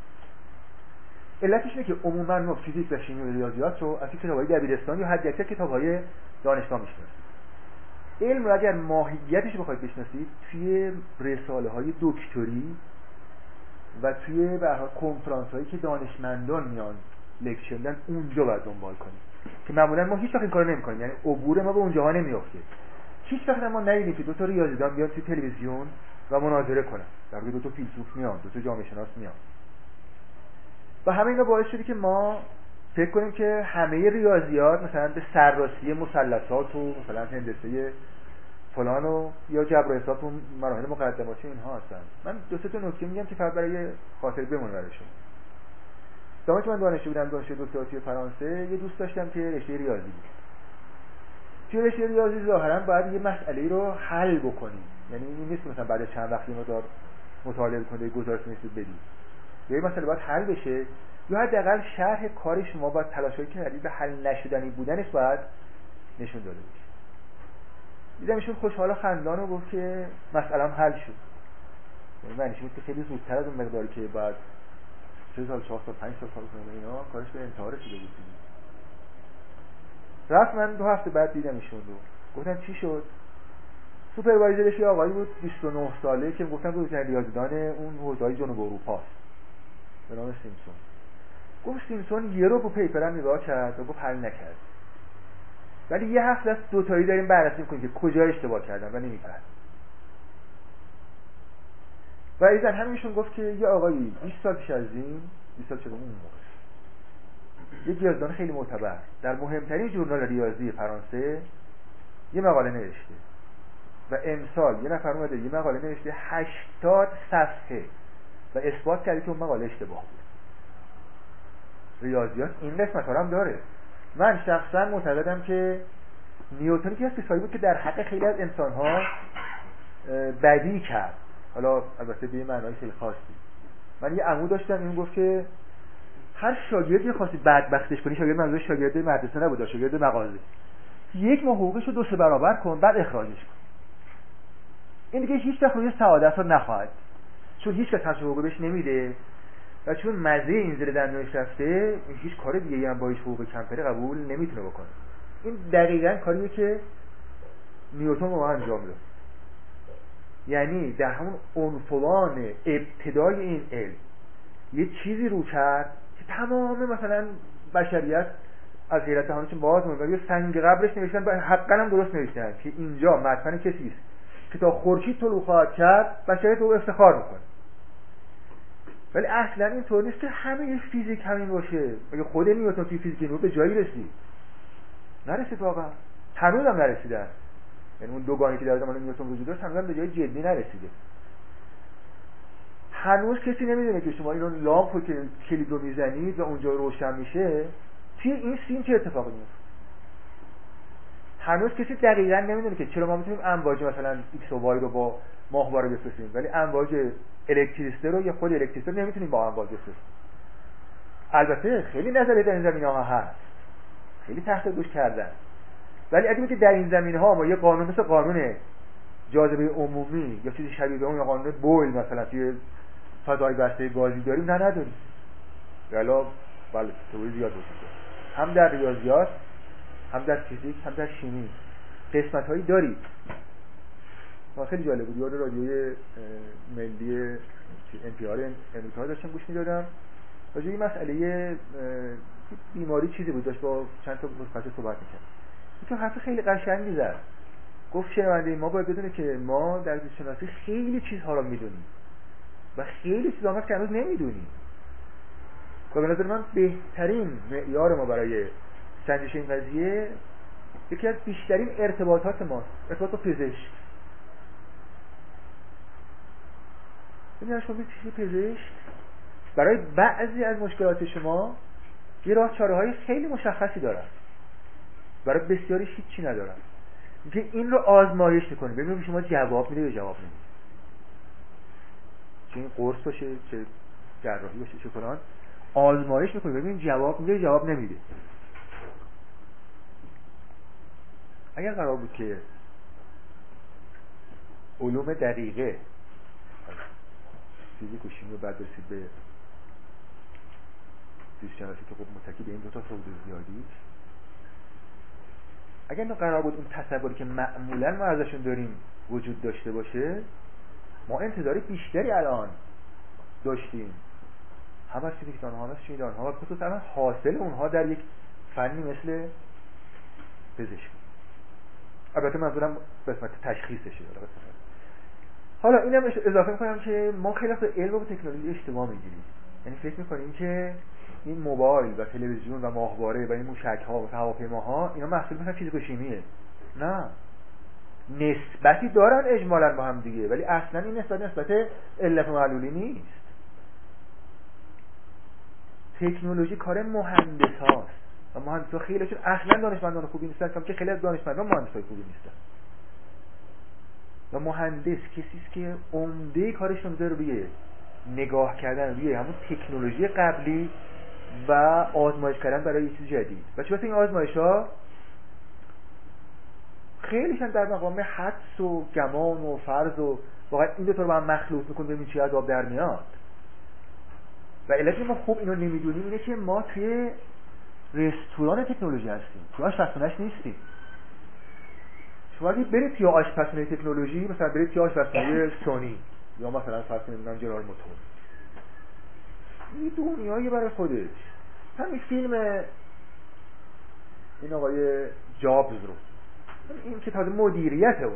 علتش اینه که عموما ما فیزیک و شیمی و ریاضیات رو از کتاب‌های دبیرستان یا حد اکثر کتاب‌های دانشگاه میشناسیم. علم رو اگر ماهیتش رو بخواید بشناسید توی رساله‌های دکتری و توی به هر حال کنفرانس‌هایی که دانشمندان میان لکچر میدن اونجا باید دنبال کنیم که معمولا ما هیچ وقت این کارو نمی‌کنیم، یعنی عبور ما به اونجاها نمی‌افته. هیچ وقت ما ندیدیم که دو تا ریاضیدان بیان توی تلویزیون و مناظره کنن، در واقع دو تا فیلسوف میان، دو تا جامعه شناس میان. و همه اینا باعث شده که ما فکر کنیم که همه ریاضیات مثلا به سرراستی مثلثات و مثلا هندسه فلان و یا جبر و حساب و مراحل مقدماتی اینها هستن. من دو سه تا نکته میگم که فقط برای خاطر بمونه براشون. زمانی که من دانشجو بودم، دانشجو دکتراتی فرانسه، یه دوست داشتم که رشته ریاضی بود. توی رشته ریاضی ظاهرا باید یه مسئله رو حل بکنیم یعنی این نیست مثلا بعد چند وقتی مقدار مطالعه کنید گزارش می‌رسید بدید. یا مثلا باید حل بشه یا حداقل شرح کار شما با تلاشایی که کردید به حل نشدنی بودنش باید نشون داده بشه. دیدم ایشون خوشحال و خندان و گفت که مسئله حل شد. یعنی معنیش بود که خیلی زودتر از اون مقداری که بعد 3 سال 4 سال 5 سال کار کنه اینا کارش به انتها رسیده بود. رفت من 2 هفته بعد دیدم ایشون رو. گفتم چی شد؟ سوپروایزرش یه آقایی بود 29 ساله که گفتم بزرگترین ریاضیدان اون حوزه‌های جنوب اروپا به نام سیمپسون. گفت سیمپسون یه رو پیپرم نگاه کرد و گفت حل نکرد. ولی یه هفته است دو تایی داریم بررسی می‌کنیم که کجا اشتباه کردن و نمی‌فهمن. و ایزن همینشون گفت که یه آقایی 20 سال پیش از این 20 سال شده اون موقع یه ریاضیدان خیلی معتبر در مهمترین ژورنال ریاضی فرانسه یه مقاله نوشته و امسال یه نفر اومده یه مقاله نوشته 80 صفحه و اثبات کرده که اون مقاله اشتباه بود. ریاضیات این قسمت ها هم داره. من شخصا معتقدم که نیوتن که از کسایی بود که در حق خیلی از انسان‌ها بدی کرد، حالا البته به معنای خیلی خاصی. من یه عمو داشتم این گفت که هر شاگردی خواستی بدبختش کنی، شاگرد منظور شاگرد مدرسه نبود، شاگرد مغازه، 1 ماه حقوقش رو 2-3 برابر کن بعد اخراجش کن. این دیگه هیچ وقت روی سعادت رو نخواهد، چون هیچ کس حقوق بهش نمیده و چون مزه این زیر دندونش رفته هیچ کار دیگه‌ای هم با هیچ حقوق کمتری قبول نمیتونه بکنه. این دقیقاً کاریه که نیوتن با انجام داد. یعنی در همون عنفوان ابتدای این علم یه چیزی رو کرد که تمام مثلا بشریت از حیرت دهانشون باز موند. یه سنگ قبرش نوشتن و حقاً هم درست نوشتن که اینجا مدفن کسی است که تا خورشید طلوع خواهد کرد بشریت رو افتخار میکنه. ولی اصلا اینطور نیست که همه فیزیک همین باشه. مگه خود نیوتن توی فیزیک اینو به جایی رسید؟ نرسید واقعا. هنوز هم نرسیدن. یعنی اون دوگانه‌ای که در زمان نیوتن وجود داشت هنوز به جای جدی نرسیده. هنوز کسی نمیدونه که شما اینو لامپو که کلید رو میزنید و اونجا روشن میشه توی این سیم چه اتفاقی میفته. هنوز کسی دقیقاً نمیدونه که چرا ما میتونیم امواج مثلا ایکس و وای رو با ماهواره بفرستیم ولی امواج الکتریسته رو یا خود الکتریسته رو نمیتونیم با امواج بفرستیم. البته خیلی نظریه در این زمینه‌ها هست، خیلی تحقیق کردن، ولی اگه بگید در این زمینه‌ها ما یه قانون مثل قانون جاذبه عمومی یا چیزی شبیه به اون یا قانون بویل مثلا توی فضای بسته گازی داریم، نه نداریم. والا بله تئوری زیاد وجود داره، هم در ریاضیات هم در فیزیک هم در شیمی قسمت‌هایی دارید. خیلی جالب بود. یاد رادیوی ملی NPR امریکا داشتم گوش می‌دادم. راجع به این مسئله بیماری چیزی بود، داشت با چند تا متخصص صحبت می‌کرد. تو حرف خیلی قشنگی زد. گفت شنونده ما باید بدونه که ما در زیست شناسی خیلی چیزها رو می‌دونیم و خیلی چیزا هست که هنوز نمی‌دونیم. و به نظر من بهترین معیار ما برای سنجش این قضیه یکی از بیشترین ارتباطات ماست، ارتباط با پزشک. ببینید شما چیزی پزشک برای بعضی از مشکلات شما یه راه چاره‌های خیلی مشخصی داره، برای بسیاریش هیچی نداره. اینکه این رو آزمایش می‌کنید ببینید شما جواب میده یا جواب نمیده. چه این قرص باشه چه جراحی باشه چه فلان، آزمایش می‌کنید ببینید جواب میده یا جواب نمیده. اگر قرار بود که علوم دقیقه فیزیک و شیمی رو بعد برسید به زیست شناسی که خب متکی به این دو تا حوزه زیادی، اگر اینو قرار بود اون تصوری که معمولا ما ازشون داریم وجود داشته باشه، ما انتظار بیشتری الان داشتیم، هم از فیزیکدان ها هم از شیمیدان ها، خصوصا حاصل اونها در یک فنی مثل پزشکی. البته منظورم قسمت تشخیصشه. حالا اینم اضافه میکنم که ما خیلی وقت علم و تکنولوژی اشتباه میگیریم. یعنی فکر میکنیم که این موبایل و تلویزیون و ماهواره و این موشک‌ها و هواپیماها اینا محصول مثلا فیزیک و شیمیه. نه، نسبتی دارن اجمالاً با هم دیگه، ولی اصلا این نسبت علت و معلولی نیست. تکنولوژی کار مهندساست و مهندسا خیلیشون اصلا دانشمندان خوبی نیستن، که خیلی از دانشمندان مهندسای خوبی نیستن. و مهندس کسی است که عمده کارش رو میذاره روی نگاه کردن روی همون تکنولوژی قبلی و آزمایش کردن برای یه چیز جدید. و چون این آزمایش‌ها خیلیشون در مقام حدس و گمان و فرض و واقعا این دو تا رو با هم مخلوط می‌کنه ببینیم چی از آب در میاد. و علتی ما خوب اینو نمیدونیم اینه که ما توی رستوران تکنولوژی هستیم، توی آشپزخونه‌اش نیستیم. شما اگه برید توی آشپزخونه تکنولوژی، مثلا برید توی آشپزخونه سونی یا مثلا فرض کنید جنرال موتور، این دنیایی برای خودش. همین فیلم این آقای جابز رو، این که تازه مدیریت اون،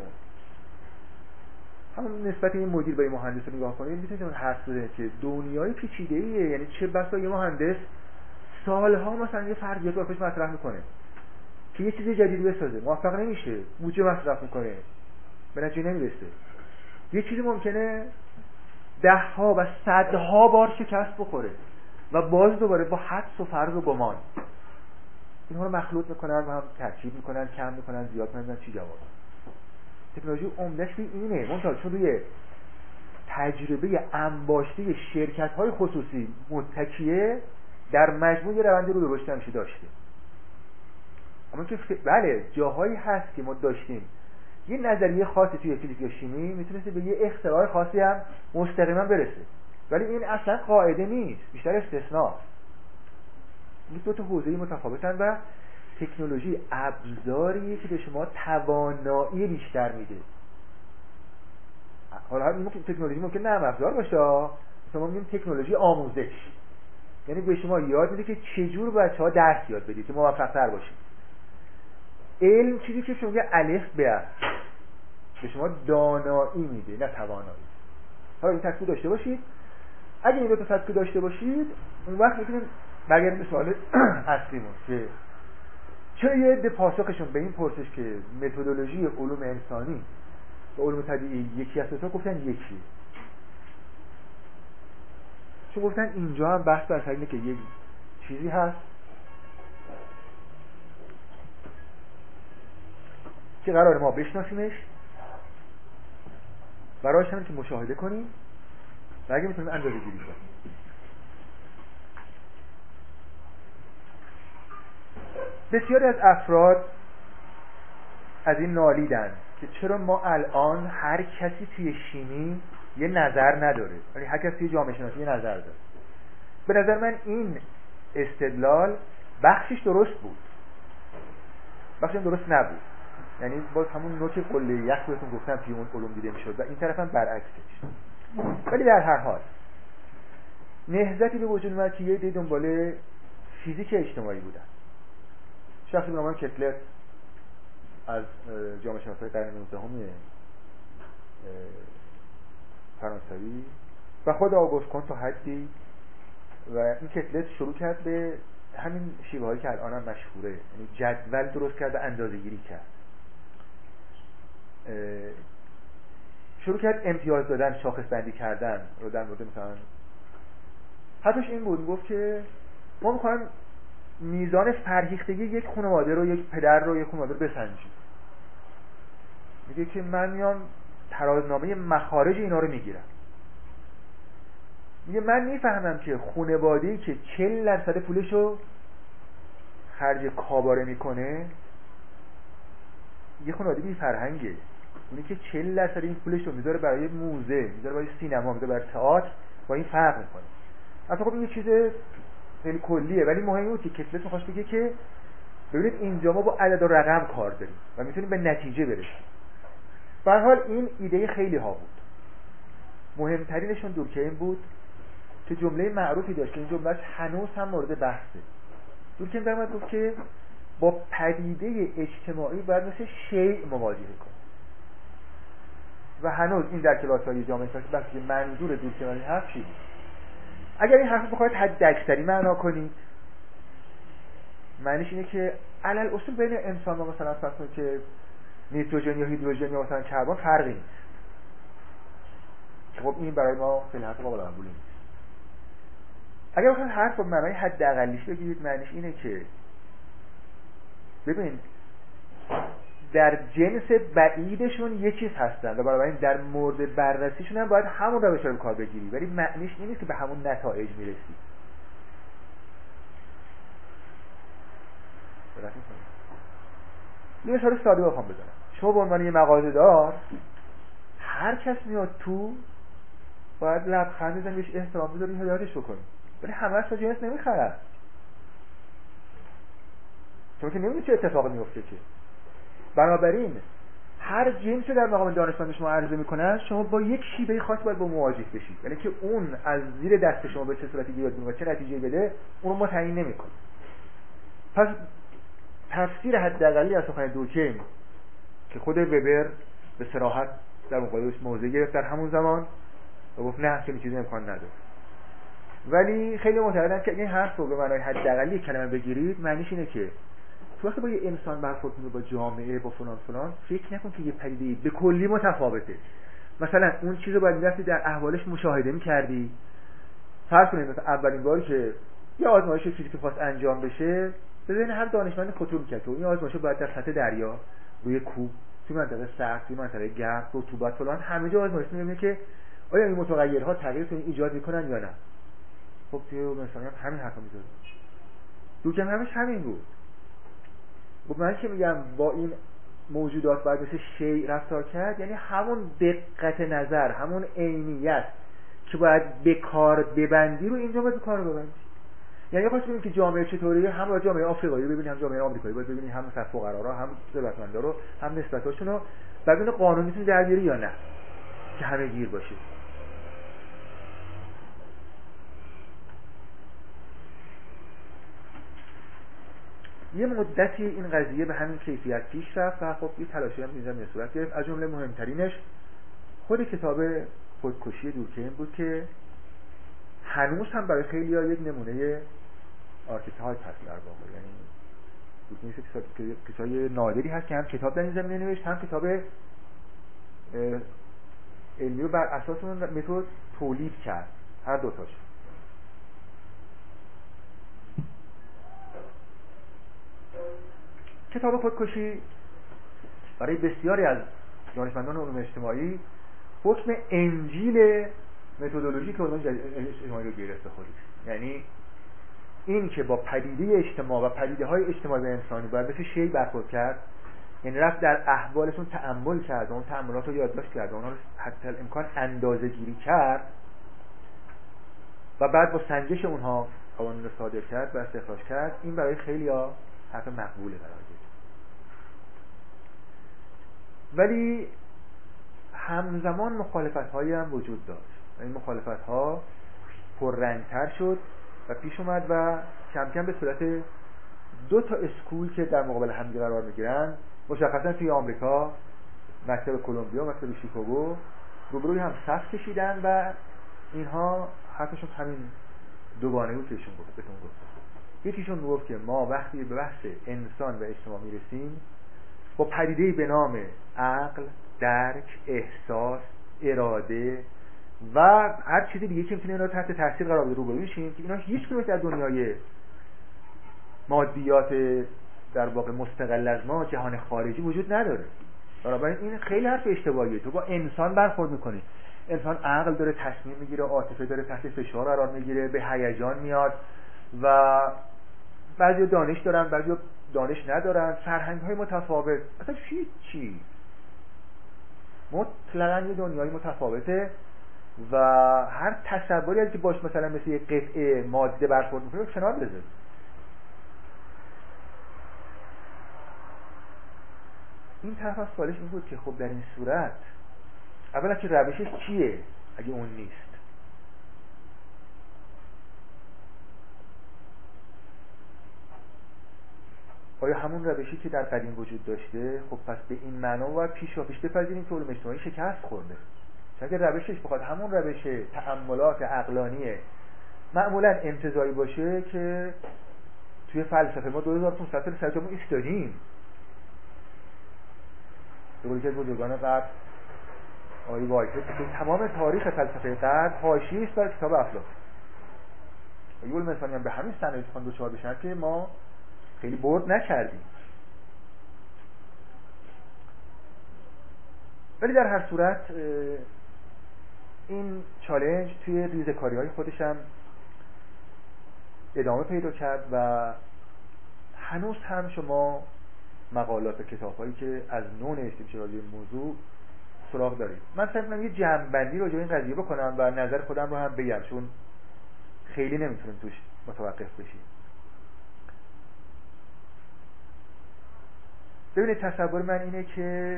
همون نسبت این مدیر به این مهندس رو نگاه کنید میتونید حس بزنید که دنیای پیچیده‌ایه. یعنی چه بسا یه مهندس سالها مثلا یه فرضیات رو مطرح میکنه که یه چیز جدیدی بسازه، موفق نمیشه، بودجه مصرف میکنه، به نتیجه نمیرسه. یه چیزی ممکنه ده‌ها و صدها بار شکست بخوره و باز دوباره با حدس و فرض و گمان اینها رو مخلوط میکنن و هم ترکیب میکنن، کم میکنن، زیاد میکنن، چی جواب. تکنولوژی عمده‌اش اینه، منتها چون روی تجربه انباشته شرکت‌های خصوصی متکیه، در مجموع یه روند رو به رشد همیشه داشته. اما که بله جاهایی هست که ما داشتیم یه نظریه خاصی توی فیزیک یا شیمی میتونسته به یه اختراع خاصی هم مستقیما برسه، ولی این اصلا قاعده نیست، بیشتر استثناست. این دو تا حوزه متفاوتن و تکنولوژی ابزاریه که به شما توانایی بیشتر میده. حالا این تکنولوژی ممکن نه ابزار باشه، مثلا میگیم تکنولوژی آموزش، یعنی به شما یاد میده که چجور بچه‌ها درس یاد بدید که موفق‌تر باشید. علم چیزی که شما میگه الف به به شما دانایی میده، نه توانایی. حالا این تفکیک داشته باشید. اگه این دو تا تفکیک داشته باشید اون وقت میتونیم برگردیم به سوال اصلیمون که چرا یه عده پاسخشون به این پرسش که متدولوژی علوم انسانی و علوم طبیعی یکی هست، تا گفتن یکی. چون گفتن اینجا هم بحث بر سر اینه که یه چیزی هست که قرار ما بشناسیمش، برایش هم که مشاهده کنیم و اگه میتونیم اندازه گیری کنیم. بسیاری از افراد از این نالیدن که چرا ما الان هر کسی توی شیمی یه نظر نداره ولی هر کسی توی جامعه شناسی یه نظر داره. به نظر من این استدلال بخشش درست بود، بخشش درست نبود. یعنی باز همون نوک قله یخ بهتون گفتم توی اون علوم دیده میشد و این طرف هم برعکسش. ولی در هر حال نهضتی به وجود اومد که یه عده دنبال فیزیک اجتماعی بودن. شخصی به نام کتلر از جامعه شناسای قرن 19 فرانسوی و خود آگوست کونت تا حدی، و این کتلر شروع کرد به همین شیوه هایی که الان هم مشهوره، یعنی جدول درست کرد و اندازه‌گیری کرد. شروع کرد امتیاز دادن، شاخص بندی کردن رو در مورد مثلا حدش این بود، گفت که ما می‌خوایم میزان فرهیختگی یک خانواده رو، یک پدر رو، یک خانواده رو بسنجیم. میگه که من میام ترازنامه مخارج اینا رو میگیرم. میگه من میفهمم که خانواده‌ای که 40% پولشو خرج کاباره میکنه یه خانواده بی فرهنگه. اونی که 40% این پولش رو میذاره برای موزه، میذاره برای سینما، میذاره برای تئاتر، با این فرق میکنه. اصلا خب این یه چیز خیلی کلیه، ولی مهم بود که کتلر می‌خواست بگه که ببینید اینجا ما با عدد و رقم کار داریم و میتونیم به نتیجه برسیم. به هر حال این ایده خیلی ها بود. مهمترینشون دورکهیم بود که جمله معروفی داشت که این جملهش هنوز هم مورد بحثه. دورکهیم درآمد گفت که با پدیده اجتماعی باید مثل شیء مواجهه کنیم. و هنوز این در کلاس‌های جامعه شناسی بحثی منظور دورکهیم هست چی؟ اگر این حرف بخواید حداکثری معنا کنید، معنیش اینه که علل اصول بین انسان و مثلا فرض کنید که نیتروژن یا هیدروژن یا مثلا کربن فرقی نیست. خب این برای ما خیلی حرف قابل قبولی نیست. اگر بخواید حرف رو معنای حداقلیش بگیرید، معنیش اینه که ببین در جنس بعیدشون یه چیز هستن و بنابراین در مورد بررسیشون هم باید همون روش رو به کار بگیری، ولی معنیش این نیست که به همون نتایج میرسی. یه مثال ساده بخوام بزنم. شما به عنوان یه مغازه‌دار هر کس میاد تو باید لبخند بزنی، بهش احترام بذاری، هدایتش بکنی، ولی همه از جنس نمیخرن، چون که نمیدونی چه اتفاقی میفته. چه بنابراین هر جنسی در مقام دانشمند شما عرضه میکنن، شما با یک شیوه خاص باید با مواجه بشید، یعنی که اون از زیر دست شما به چه صورتی بیاد و چه نتیجه بده اون رو تعیین نمیکنه. پس تفسیر حداقلی از سخن دوکین که خود وبر به صراحت در مقابلش موضع گرفت در همون زمان و گفت نه چنین چیزی امکان نداره، ولی خیلی معتقدن که این حرف رو به معنای حداقلی کلمه بگیرید، معنیش اینه که تو وقتی با یه انسان برخورد می‌کنی، با جامعه، با فلان فلان، فکر نکن که یه پدیده به کلی متفاوته. مثلا اون چیزو باید می‌رفتی در احوالش مشاهده می‌کردی. فرض کنید مثلا اولین باری که یه آزمایش فیزیک خاص انجام بشه، به ذهن هر دانشمند خطور می‌کرد که این آزمایش باید در سطح دریا، روی کوه، توی منطقه سرد، توی منطقه گرم، رطوبت فلان، همه جا آزمایش می‌بینه که آیا این متغیرها تغییر ایجاد می‌کنن یا نه. خب توی مثلا همین حرفا می‌زنه. دوکم همش همین بود. خب من که میگم با این موجودات باید مثل شیء رفتار کرد، یعنی همون دقت نظر، همون عینیت که باید به کار ببندی رو اینجا باید به کار ببندی. یعنی خواست ببینیم که جامعه چطوریه، هم جامعه آفریقایی ببینیم، هم جامعه آمریکایی باید ببینیم، هم فقرا، هم ثروتمندا رو، هم نسبتاشون رو، بعد این قانون میتونه در بیاری یا نه که همه گیر باشه. یه مدتی این قضیه به همین کیفیت پیش رفت و خب یه تلاشی هم اینجا به صورت گرفت. از جمله مهمترینش خود کتاب خودکشی دورکیم بود که هنوز هم برای خیلی‌ها یک نمونه آرکیتایپ هست در واقع. یعنی دورکیم کتابی نادری هست که هم کتاب در این زمینه نوشت، هم کتاب علمی رو بر اساس اون متد تولید کرد، هر دو تاش. کتاب خودکشی برای بسیاری از دانشمندان علوم اجتماعی حکم انجیل متدولوژیک علوم اجتماعی رو گرفته خودش. یعنی این که با پدیده اجتماع و پدیده‌های اجتماعی و انسانی باید مثل شیء برخورد کرد، یعنی رفت در احوالشون تأمل کرد، اون تأملات رو یادداشت کرد، اونها رو حتی الامکان اندازه‌گیری کرد و بعد با سنجش اونها قوانین رو صادر کرد و استخراج کرد. این برای خیلی‌ها حرف مقبوله قرار گرفت. ولی همزمان مخالفت‌هایی هم وجود داشت. این مخالفت‌ها پررنگ‌تر شد و پیش اومد و کم کم به صورت دو تا اسکول که در مقابل هم قرار می‌گیرن، مشخصاً توی آمریکا مکتب کلمبیا و مکتب شیکاگو روبروی هم صف کشیدن و اینها حرفشون همین دوگانه بود که ایشون گفت. یکیشون گفت که ما وقتی به بحث انسان و اجتماع میرسیم با پدیده‌ای به نام عقل، درک، احساس، اراده و هر چیزی دیگه که میتونه اینا رو تحت تاثیر قرار بده روبرو میشیم که اینا هیچ کدوم در دنیای مادیات در واقع مستقل از ما جهان خارجی وجود نداره. بنابراین این خیلی حرف اشتباهیه. تو با انسان برخورد میکنی، انسان عقل داره، تصمیم میگیره، عاطفه داره، تحت فشار قرار میگیره، به هیجان میاد و بعضی دانش دارن، بعضی دانش ندارن، فرهنگ‌های متفاوت، اصلا چی مطلقاً یه دنیای متفاوته و هر تصوری از که باش مثلا مثل یه قطعه ماده برخورد میکنه کنار بذار. این طرف از سوالش این بود که خب در این صورت اولا که روشش چیه اگه اون نیست؟ آیا همون روشی که در قدیم وجود داشته؟ خب پس به این معنا باید پیش بپذیریم که علوم اجتماعی شکست خورده. چون اگه روشش بخواد همون روش تأملات عقلانی معمولا انتزاعی باشه که توی فلسفه ما 2500 سال سرجامون ایستادیم. به قولی که از بزرگان غرب آقای وایتهد که تمام تاریخ فلسفه غرب حاشیه است بر کتاب افلاطون. علوم انسانی هم به همین سند خوان دوچار بشن که ما خیلی برد نکردیم. ولی در هر صورت این چالش توی ریزکاری‌های خودش هم ادامه پیدا کرد و هنوز هم شما مقالات و کتاب‌هایی که از نوع نوشته میشه راجع به موضوع سراغ دارید. من سعی می‌کنم یه جمع‌بندی راجع به این قضیه بکنم و نظر خودم رو هم بگم، چون خیلی نمیتونیم توش متوقف بشیم. ببینید تصور من اینه که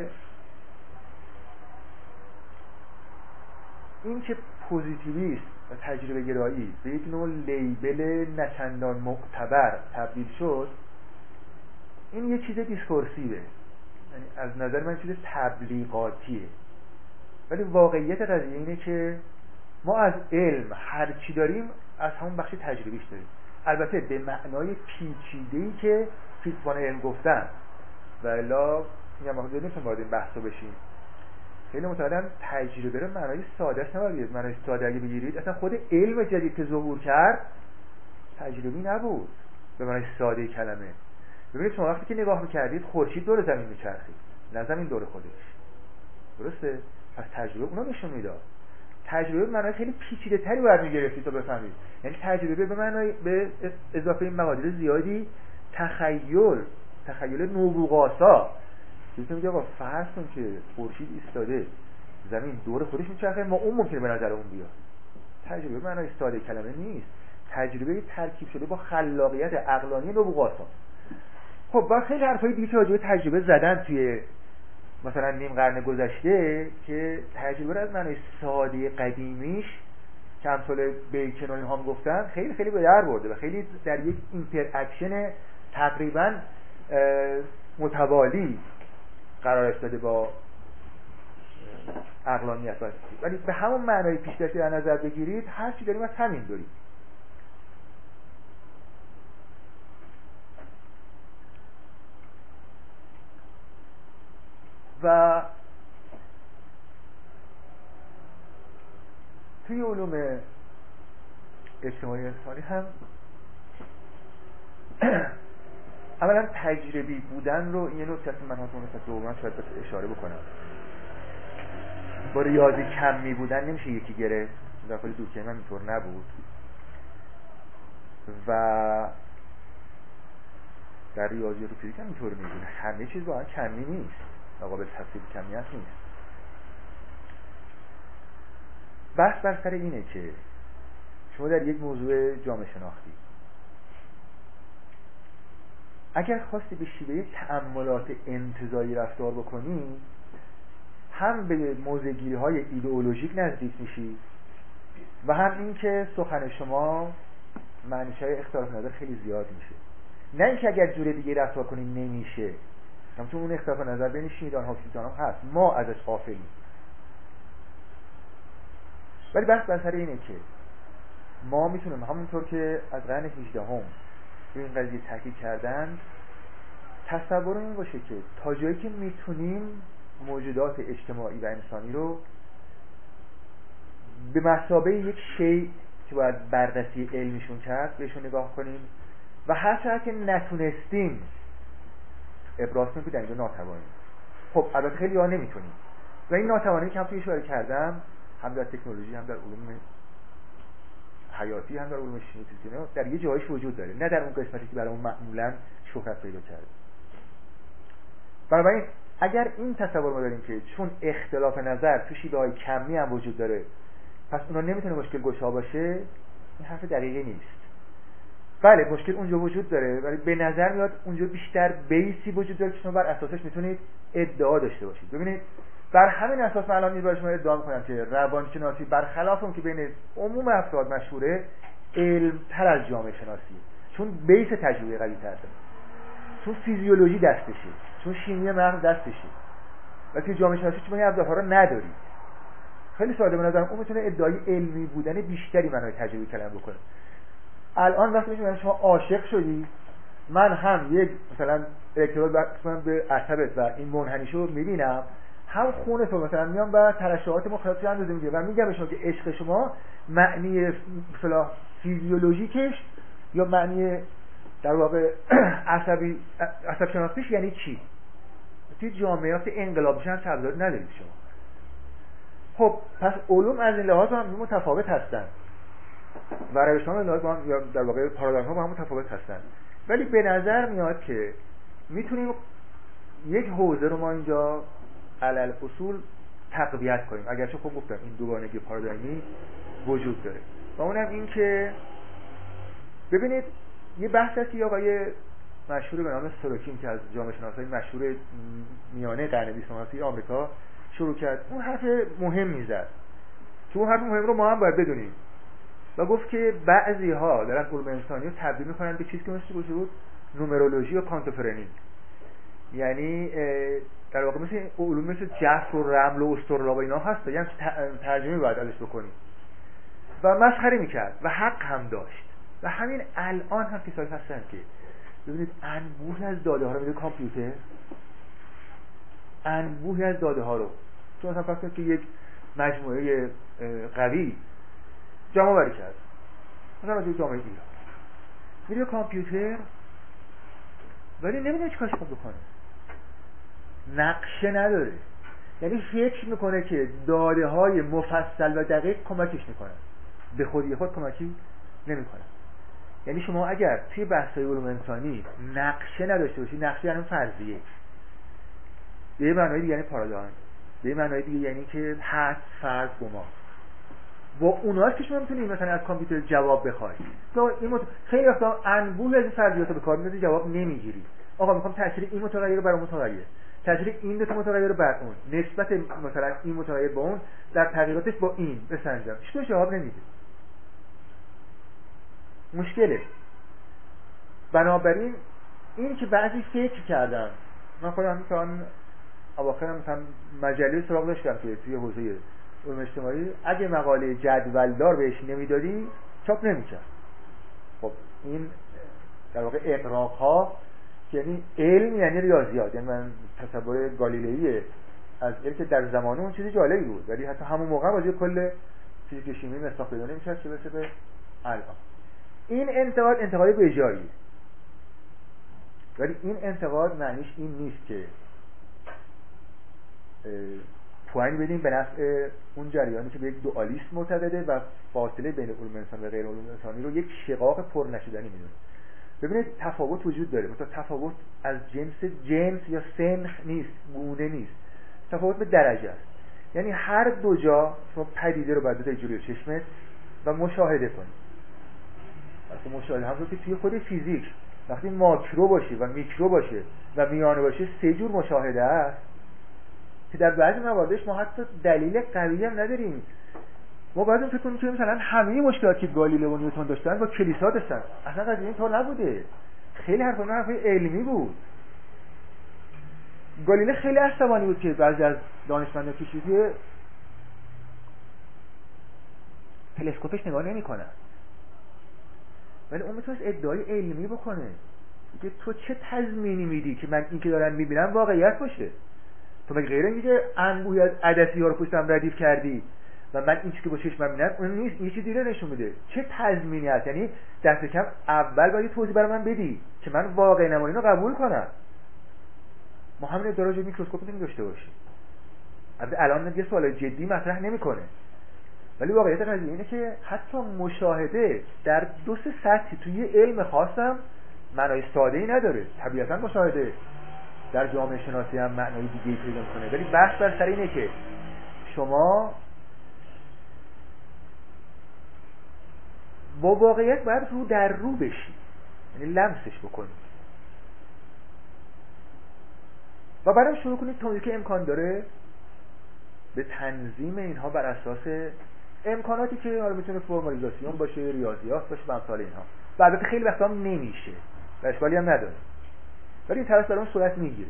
این که پوزیتیویسم و تجربه گرایی به یک نوع لیبل نچندان معتبر تبدیل شد، این یه چیز دیسکورسیوه، یعنی از نظر من چیز تبلیغاتیه. ولی واقعیت قضیه اینه که ما از علم هر چی داریم از همون بخش تجربیش داریم، البته به معنای پیچیده‌ای که فیلسوفان علم گفتن و الا میگم ما نمیتونیم وارد این بحثا بشیم. خیلی معتقدم تجربه رو معنای ساده‌اش نباید، معنای ساده اگه بگیرید اصلا خود علم جدید که ظهور کرد تجربی نبود به معنای ساده کلمه. ببینید شما وقتی که نگاه می‌کردید خورشید دور زمین می‌چرخید، نه زمین دور خودش، درسته؟ پس تجربه اونو نشون میداد. تجربه به معنای خیلی پیچیده‌تری باید می‌گرفتید تا بفهمید. یعنی تجربه به معنای به اضافه این مقادیر زیادی تخیل نوبوغاسا که میگه آقا فرض کن که خورشید ایستاده زمین دور خودش میچرخه، ما اون ممکنه به نظر اون بیاد. تجربه به معنای ساده کلمه نیست، تجربه ترکیب شده با خلاقیت عقلانی نوبوغاسا. خب با خیلی حرفای دیگه که راجع به تجربه زدن توی مثلا نیم قرن گذشته که تجربه رو از معنای ساده قدیمیش که امثال بیکن و اینها هم گفتن خیلی خیلی به در برده و خیلی در یک اینتراکشن تقریبا متوالی قرار افتاده با عقلانیت. ولی به همون معنای پیش‌دستی در نظر بگیرید هر چی داریم از همین داریم. و توی علوم اجتماعی انسانی هم اولا تجربی بودن رو، این یه نکته است من حتما نکته دوم شاید اشاره بکنم. با ریاضی کمی بودن نمیشه یکی گرفت، در کل دوکه من اینطور نبود و در ریاضی رو فیزیک هم اینطور میبینه، همه چیز واقعا کمی نیست، قابل تفسیر کمیت نیست. بحث بر سر اینه که شما در یک موضوع جامعه شناختی اگر خواستی به شیوه تأملات انتزاعی رفتار بکنی، هم به موضع‌گیری های ایدئولوژیک نزدیک میشی و هم این که سخن شما معنی‌های اختلاف نظر خیلی زیاد میشه. نه اینکه اگر جور دیگه رفتار کنی نمیشه، همچون اون اختلاف نظر بین شیعیان ها و سنیان هم هست، ما ازش غافلیم. ولی بحث بر سر اینه که ما میتونیم همونطور که از قرن 18 هم به این قضیه تاکید کردن، تصور این باشه که تا جایی که میتونیم موجودات اجتماعی و انسانی رو به مثابه یک شیء که باید بررسی علمیشون کرد بهشون نگاه کنیم و هر چقدر که نتونستیم ابراز کنیم که در اینجا ناتوانیم. خب البته خیلی ها نمیتونیم و این ناتوانی که هم توی اشاره کردم، هم در تکنولوژی، هم در علوم حیاتی، هم در علوم شیمی فیزیکی، در یه جایش وجود داره، نه در اون قسمتی که برامون معمولا شهرت پیدا کرده. بنابراین اگر این تصور ما داریم که چون اختلاف نظر تو شیوه‌های کمی هم وجود داره پس اونا نمیتونه مشکل گشا باشه، این حرف دقیقی نیست. بله مشکل اونجا وجود داره، ولی به نظر میاد اونجا بیشتر بیسی وجود داره که شما بر اساسش میتونید ادعا داشته باشید. ببینید بر همین اساس من الان این برای شما ادعا میکنم که روانشناسی برخلاف اون که بین عموم افراد مشهوره، علم‌تر از جامعه شناسیه، چون بیس تجربه قوی تر داره، چون فیزیولوژی دستشه، چون شیمی مغز دستشه، و که جامعه شناسی چون این ابزارها رو نداری. خیلی ساده به نظرم اون میتونه ادعای علمی بودن بیشتری منو تجربه کردن بکنه. الان وقتی میگم شما عاشق شدی، من هم یک مثلا الکترود بخشم به عصبت و این منحنیشو میبینم، هم خون تو مثلا میام و ترشحات مختلف رو اندازه میگیرم و میگم به شما که عشق شما معنی مثلا فیزیولوژیکش یا معنی در واقع عصب شناسیش یعنی چی؟ توی جامعات انقلابی هم ابزاری ندارید شما. خب پس علوم از این لحاظ هم متفاوت هستن و روش‌ها لحاظ با هم، یا در واقع پارادایم ها با هم متفاوت هستن، ولی به نظر میاد که میتونیم یک حوزه رو ما اینجا علل اصول تقویت کنیم، اگرچه خب گفتم این دوگانگی پارادایمی وجود داره و اونم این که ببینید یه بحث هست که آقای مشهور به نام سوروکین که از جامعه شناسای مشهور میانه قرن 20 آمریکا شروع کرد، اون حرف مهمی زد که اون حرف مهم رو ما هم باید بدونیم و گفت که بعضی ها دارن علوم انسانی رو تبدیل میکنن به چیزی که مثل بود نومرولوژی و کوانتوفرنینگ، یعنی در واقع مثل علوم مثل جبر و رمل و استرلاب و اینا هست، یعنی ترجمه باید ازش بکنیم و مسخره میکرد و حق هم داشت. و همین الان هم کسایی هستن که ببینید انبوهی از داده ها رو میده کامپیوتر، انبوهی از داده ها رو چون مثلا فرض کنید که یک مجموعه قوی جمع آوری کرد، مثلا از یک جامعه ایران میره کامپیوتر ولی نمیدونه چی کارش بکنه، نقشه نداره، یعنی فکر میکنه که داده های مفصل و دقیق کمکش میکنن، به خودی خود کمکی نمیکنن. یعنی شما اگر توی بحث‌های علوم انسانی نقشه نداشته باشی، نقشه یعنی فرضیه، به معنای دیگه یعنی پارادایم، به معنای دیگه یعنی که حد فرض گمان، با اوناست که شما میتونید مثلا از کامپیوتر جواب بخواید. خیلی وقتا انبوه از فرضیات رو به کار می‌بری جواب نمیگیری. آقا میخوام تاثیر این متغیر بر اون متغیر، تاثیر این دو تا متغیر بر اون، نسبت مثلا این متغیر با اون در تغییراتش با این بسنجم، هیچ جواب نمیده. مشکله. بنابراین این که بعضی فکر کردن، من خودم مثلا اواخر مثلا مجله سراغ داشتم که توی حوزه علوم اجتماعی اگه مقاله جدولدار بهش نمیدادی چاپ نمی‌کرد. خب این در واقع اغراق‌ها، یعنی علم یعنی ریاضیات، یعنی من تصور گالیلئی از علم که در زمان اون چیزی جالبی بود، ولی حتی همون موقع واسه کل فیزیک شیمی مصداق پیدا نمی‌شد چه برسه به الان. این انتقاد بیجایی، ولی این انتقاد معنیش این نیست که پوان بدیم به نفع اون جریانی که به یک دوالیسم معتقده و فاصله بین علوم انسان و غیر علوم انسانی رو یک شقاق پر نشدنی میدونه. ببینید تفاوت وجود داره، مثلا تفاوت از جنس یا سنخ نیست، گونه نیست، تفاوت به درجه است. یعنی هر دو جا شما پدیده رو باید بذاری جلوی چشمت و مشاهده کنید. وقتی مشاهده همونطور که توی خود فیزیک وقتی ماکرو باشه و میکرو باشه و میانه باشه سه جور مشاهده است که در بعضی مواردش ما حتی دلیل قوی هم نداریم. ما باید فکر کنیم که مثلا همه مشکلاتی که گالیله و نیوتن داشتن با کلیسا داشتن، اصلا قضیه اینطور نبوده. خیلی حرفای علمی بود. گالیله خیلی عصبانی بود که بعضی از دانشمندان کشیده تلسکوپش نگاه نمی‌کنن، ولی اون میتونست ادعای علمی بکنه که تو چه تضمینی میدی که من این که دارم میبینم واقعیت باشه؟ تو مگه غیر اینکه انبوهی از عدسی ها رو پشتم ردیف کردی و من این چیزی که با چشمم میبینم اون نیست، یه چیزی دیگه نشون میده. چه تضمینی هست؟ یعنی دست کم اول باید توضیح برای من بدی که من واقع نمایی رو قبول کنم. ما همین ادراج میکروسکوپ نمی داشته باشیم. البته الان یه سوال جدی مطرح نمیکنه، ولی واقعیت قضیه اینه که حتی مشاهده در دو سه سطحی توی علم خاصم معنای ساده‌ای نداره. طبیعتاً مشاهده در جامعه شناسی هم معنای دیگه‌ای پیدا می‌کنه، ولی بحث بر سر اینه که شما با واقعیت باید رو در رو بشی، یعنی لمسش بکنید و بعدم شروع کنید تا که امکان داره به تنظیم اینها بر اساس امکاناتی که حالا میتونه فرمالیزاسیون باشه، ریاضیات باشه و امثال اینها. و البته خیلی وقتا هم نمیشه و اشکالی هم نداره، ولی این طرف در اون صورت میگیره.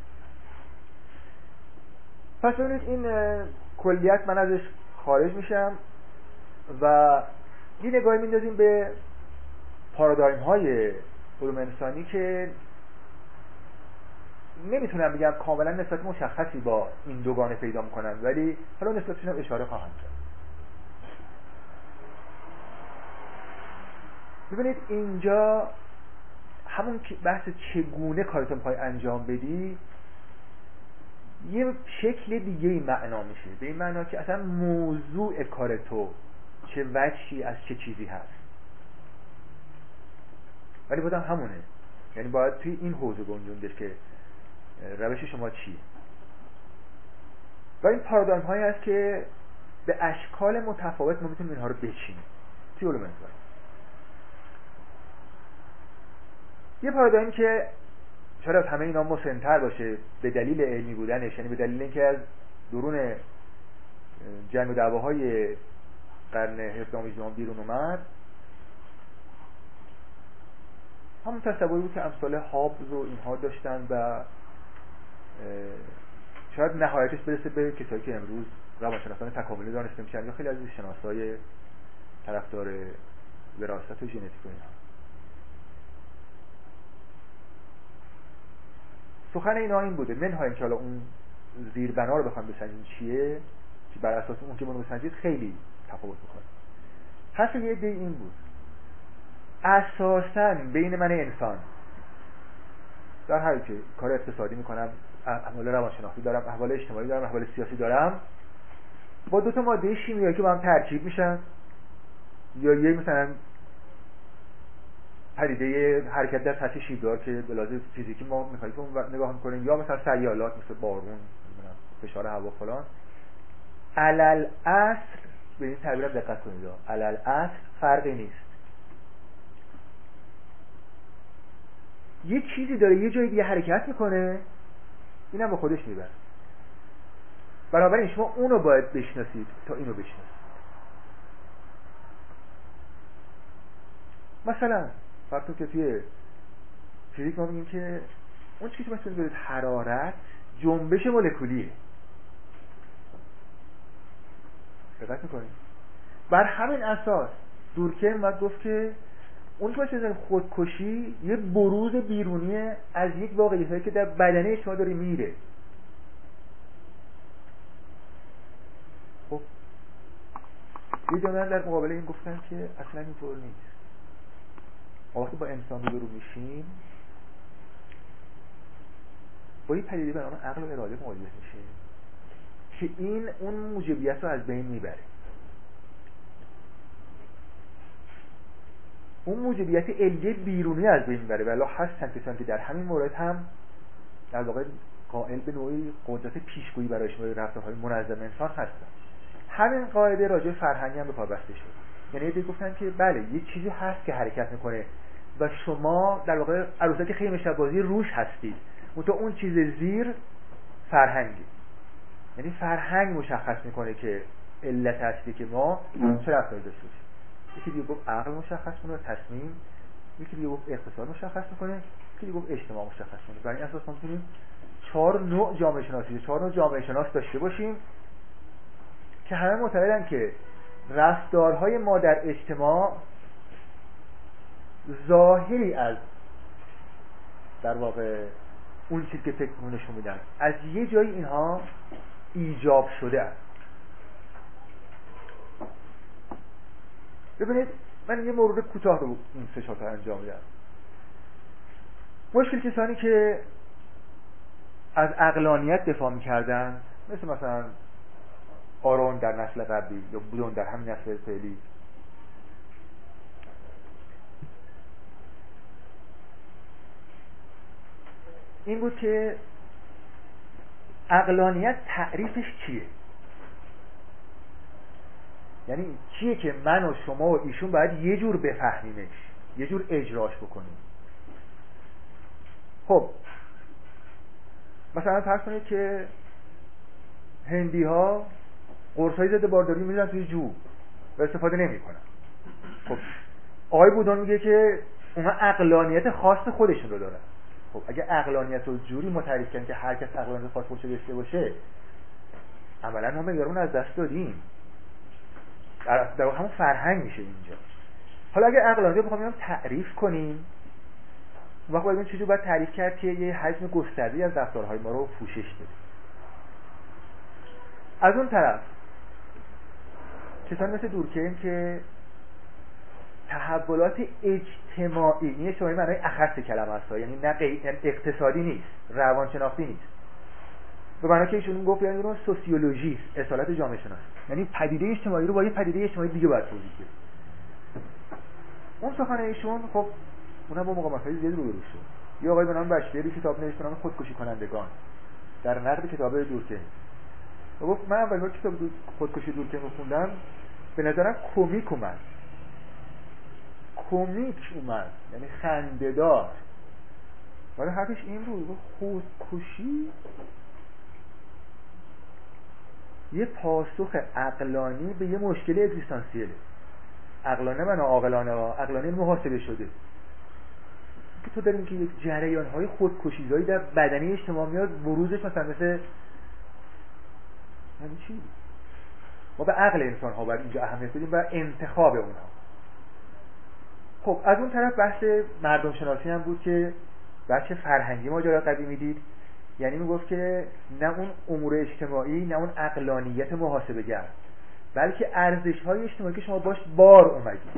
پس ببینید این کلیت من ازش خارج میشم و یه نگاهی میندازیم به پارادایم های علوم انسانی که نمیتونم بگم کاملا نسبت مشخصی با این دوگانه پیدا میکنن، ولی حالا نسبتشون هم اشاره خواهم کرد. ببینید اینجا همون بحث چگونه کارتون پای انجام بدی یه شکل دیگه این معنا میشه، به این معنا که اصلا موضوع کار تو چه وجهی از چه چیزی هست، ولی بازم همونه. یعنی باید توی این حوزه گنجوندش که روش شما چیه. و این پارادایم هایی هست که به اشکال متفاوت ما میتونیم اینها رو بچینیم توی علوم انسان. یه پارادایم که شاید از همه اینا مسن‌تر باشه به دلیل علمی بودنش، یعنی به دلیل اینکه از درون جنگ و دعواهای قرن 17 بیرون اومد، همون تصوری بود که امثال هابز و اینها داشتن و شاید نهایتش برسه به کسایی که امروز روانشناسان تکاملی دانسته میشن یا خیلی از شناسای طرفدار وراثت و ژنتیک و اینها. سخن اینا این بوده، منهای اینکه حالا اون زیربنا رو بخوایم بسنجیم چیه، که بر اساس اون که منو بسنجید خیلی تفاوت میکنه. حرف یه عده این بود اساساً بین من انسان در حالی که کار اقتصادی میکنم، احوال روانشناختی دارم، احوال اجتماعی دارم، احوال سیاسی دارم، با دو تا ماده شیمیایی که با هم ترکیب میشن یا یه مثلا پدیده حرکت در سطح شیبدار که به لحاظ فیزیکی ما مکانیک اون نگاه میکنیم، یا مثلا سیالات مثل بارون، فشار هوا فلان، علل اصل به این تعبیر دقت کنید، علل اصل فرقی نیست. یه چیزی داره یه جای دیگه حرکت میکنه، اینم با خودش میبره. بنابراین شما اونو باید بشناسید تا اینو بشناسید. مثلا فرض که توی فیزیک ما میگیم که اون چیزی که مثلا دارید حرارت جنبش مولکولیه. دقت میکنید؟ بر همین اساس دورکهیم باید گفت که اون که مثلا خودکشی یه بروز بیرونی از یک واقعیتی که در بدنه شما داره میره. خب یه جامعه در مقابل این گفتن که اصلا اینطور نیست. وقتی با انسان روبرو میشیم با یه پدیده به نام عقل و اراده مواجه میشیم که این اون موجبیت رو از بین میبره. اون موجبیت علیه بیرونی از بین میبره. ولی هستن کسانی که در همین مورد هم در واقع قائل به نوعی قدرت پیشگویی برای شما رفتارهای منظم انسان هستن. همین قاعده راجع به فرهنگی هم به پا بسته شد. یعنی ایده گفتن که بله یه چیزی هست که حرکت میکنه و شما در واقع عروسک خیمه شب‌بازی روش هستید، منتها اون چیز زیر فرهنگی. یعنی فرهنگ مشخص میکنه که علت اصلی که ما چه رفتاری داشته باشیم. یکی دیگه گفت عقل مشخص کنه و تصمیم، یکی دیگه گفت اقتصاد مشخص میکنه، یکی دیگه گفت اجتماع مشخص کنه. برای این اساس ما میتونیم 4 نوع جامعه شناسی، 4 نوع جامعه شناس داشته باشیم که همه معتقدن که رفتارهای ما در اجتماع ظاهری از در واقع اون چیزی که فکر نشون میدن از یه جایی اینها ایجاب شده است. ببینید من یه مورد کوتاه رو این 3-4 تا انجام میدم. مشکل کسانی که از عقلانیت دفاع میکردن مثلا آرون در نسل قبلی یا بودون در همین نسل فعلی، این بود که عقلانیت تعریفش چیه؟ یعنی چیه که من و شما و ایشون باید یه جور بفهمیمش، یه جور اجراش بکنیم. خب مثلا فرض کنید که هندی ها قرصای ضد بارداری میذارن توی جو و استفاده نمیکنن. خب آقای بودون میگه که اونها عقلانیت خاص خودشون رو دارن. خب اگه عقلانیت رو جوری متعریف کنن که هر کس عقلانیت خاص خودش داشته باشه، عملاً ما معیارمون از دست دادیم. در همون فرهنگ میشه اینجا. حالا اگه عقلانیت بخوام تعریف کنیم، اون وقت باید این چیزی باید تعریف کرد که یه حجم گسترده‌ای از رفتارهای ما رو پوشش بده. از اون طرف کسانی مثل دورکهیم که تحولات اجتماعی، این معنای اخص کلمه است، یعنی نه اقتصادی نیست، روانشناختی نیست، به معنی که ایشون گفت یعنی اون سوسیولوژی، اصالت جامعه شناسی، یعنی پدیده اجتماعی رو با یه پدیده اجتماعی دیگه باید توضیح بده. اون سخن ایشون خب اونم با مقاومت‌های زیادی روبرو شد. یه آقای به نام بشری کتاب نوشت به نام خودکشی کنندگان در نقد کتاب دورکهیم. و گفت من اول وقتی کتاب خودکشی دورکهیم رو خوندم به نظرم کمیک اومد، یعنی خنده‌دار. ولی حرفش این بود، خودکشی یه پاسخ عقلانی به یه مشکل اگزیستانسیله. عقلانه من عاقلانه عقلانه محاسبه شده که تو داریم که یک جریان‌های خودکشی‌زایی در بدنه اجتماع میاد، بروزش مثلا مثل یعنی چی؟ ما به عقل انسان‌ها باید اینجا اهمیت بدیم و انتخاب اونها. خب از اون طرف بحث مردم شناسی هم بود که بحث فرهنگی ماجرا قدیمی دید، یعنی میگفت که نه اون امور اجتماعی نه اون عقلانیت محاسبه‌گر، بلکه ارزش‌های اجتماعی که شما باش بار اومدید.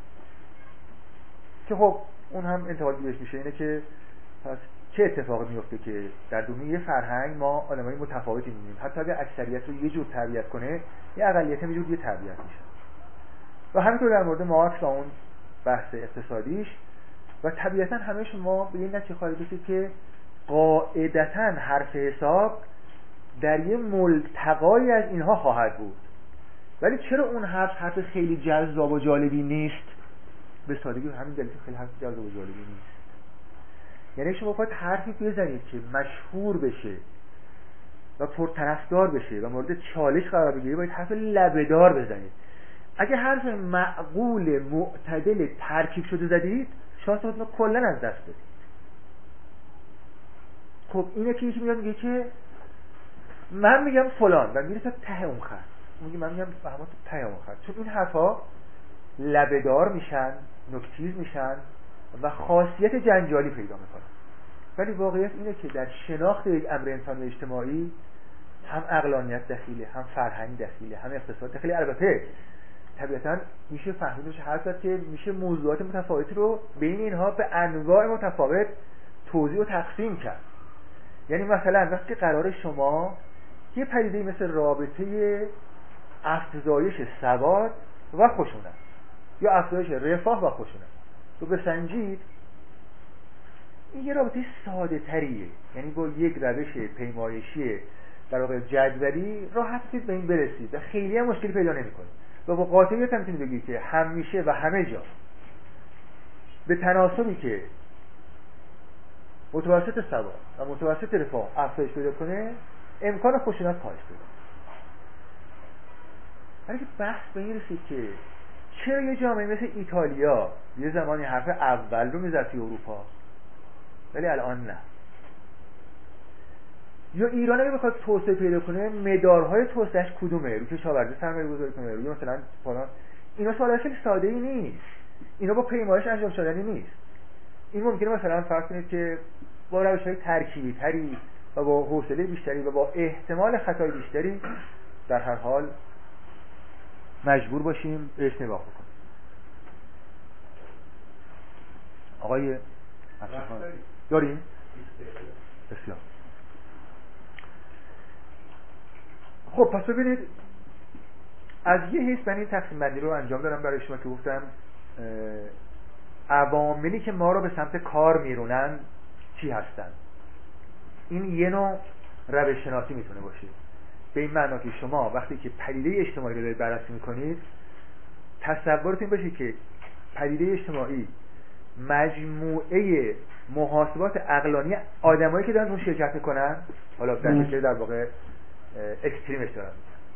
که خب اون هم انتقادی بهش میشه اینه که پس چه اتفاقی میفته که در دنیای فرهنگ ما آدمای متفاوتی می‌بینیم، حتی اگه اکثریت رو یه جور تربیت کنه یه اقلیت هم یه جور تربیت میشه. و همینطور در مورد مارکس و اون بحث اقتصادیش، و طبیعتاً همه شما به این نتیجه خواهید رسید که قاعدتاً حرف حساب در یه ملتقای از اینها خواهد بود. ولی چرا اون حرف خیلی جذاب و جالبی نیست؟ به سادگی همین دلیل که خیلی حرف جذاب و جالبی نیست. یعنی شما باید حرفی بزنید که مشهور بشه و پرطرفدار بشه و مورد چالش قرار بگیره، باید حرف لبه‌دار بزنید. اگه حرف معقول معتدل ترکیب شده زدید، شانستون رو کلا از دست بدید. خب اینه که یکی میاد میگه که من میگم فلان و میره تا ته اون خط، میگه من میگم فهمت تا ته اون خط، چون این حرفا لبه‌دار میشن، نکتیز میشن و خاصیت جنجالی پیدا میکنن. ولی واقعیت اینه که در شناخت یک امر انسانی اجتماعی هم عقلانیت دخیله، هم فرهنگ دخیله، هم اقتصاد دخیله. البته طبیعتاً میشه فهمید، میشه حرف زد که میشه موضوعات متفاوتی رو بین اینها به انواع متفاوت توزیع و تقسیم کرد. یعنی مثلا وقتی قرار شما یه پدیده مثل رابطه افزایش سواد و خشونت یا افزایش رفاه و خشونت رو بسنجید، این یه رابطه ساده تریه، یعنی با یک روش پیمایشی در واقع جدولی راحت به این برسید و خیلی هم مشکلی پیدا نمی‌کنید و با قاطعیت هم میتونید بگید که همیشه و همه جا به تناسبی که متوسط سواد و متوسط رفاه افزایش پیدا کنه، امکان خشونت کاهش پیدا کنه. ولی بحث به این رسید که چرا یه جامعه مثل ایتالیا یه زمانی حرف اول رو میزد توی اروپا ولی الان نه، یا ایران اگه بخواد توسعه پیدا کنه مدارهای توسعهش کدومه؟ رو کشاورزی سرمایه‌گذاری کنه، یا مثلا فلان؟ اینا سوالات خیلی ساده‌ای نیست، اینا با پیمایش انجام شدنی نیست. این ممکنه مثلا فرض کنید که با روش‌های ترکیبی تری و با حوصله بیشتری و با احتمال خطای بیشتری در هر حال مجبور باشیم بهش نگاه بکنیم. آقای داریم؟ بسیار. خب پس ببینید، از یه حیث من این تقسیم بندی رو انجام دارم برای شما که گفتم عواملی که ما رو به سمت کار میرونن چی هستن. این یه نوع روش شناسی میتونه باشه، به این معنا که شما وقتی که پدیده اجتماعی رو دارید بررسی میکنید، تصورتون باشه که پدیده اجتماعی مجموعه محاسبات عقلانی آدمایی که دارن اون شرکت میکنن، حالا در شکل در واقع اکستریمش دارن،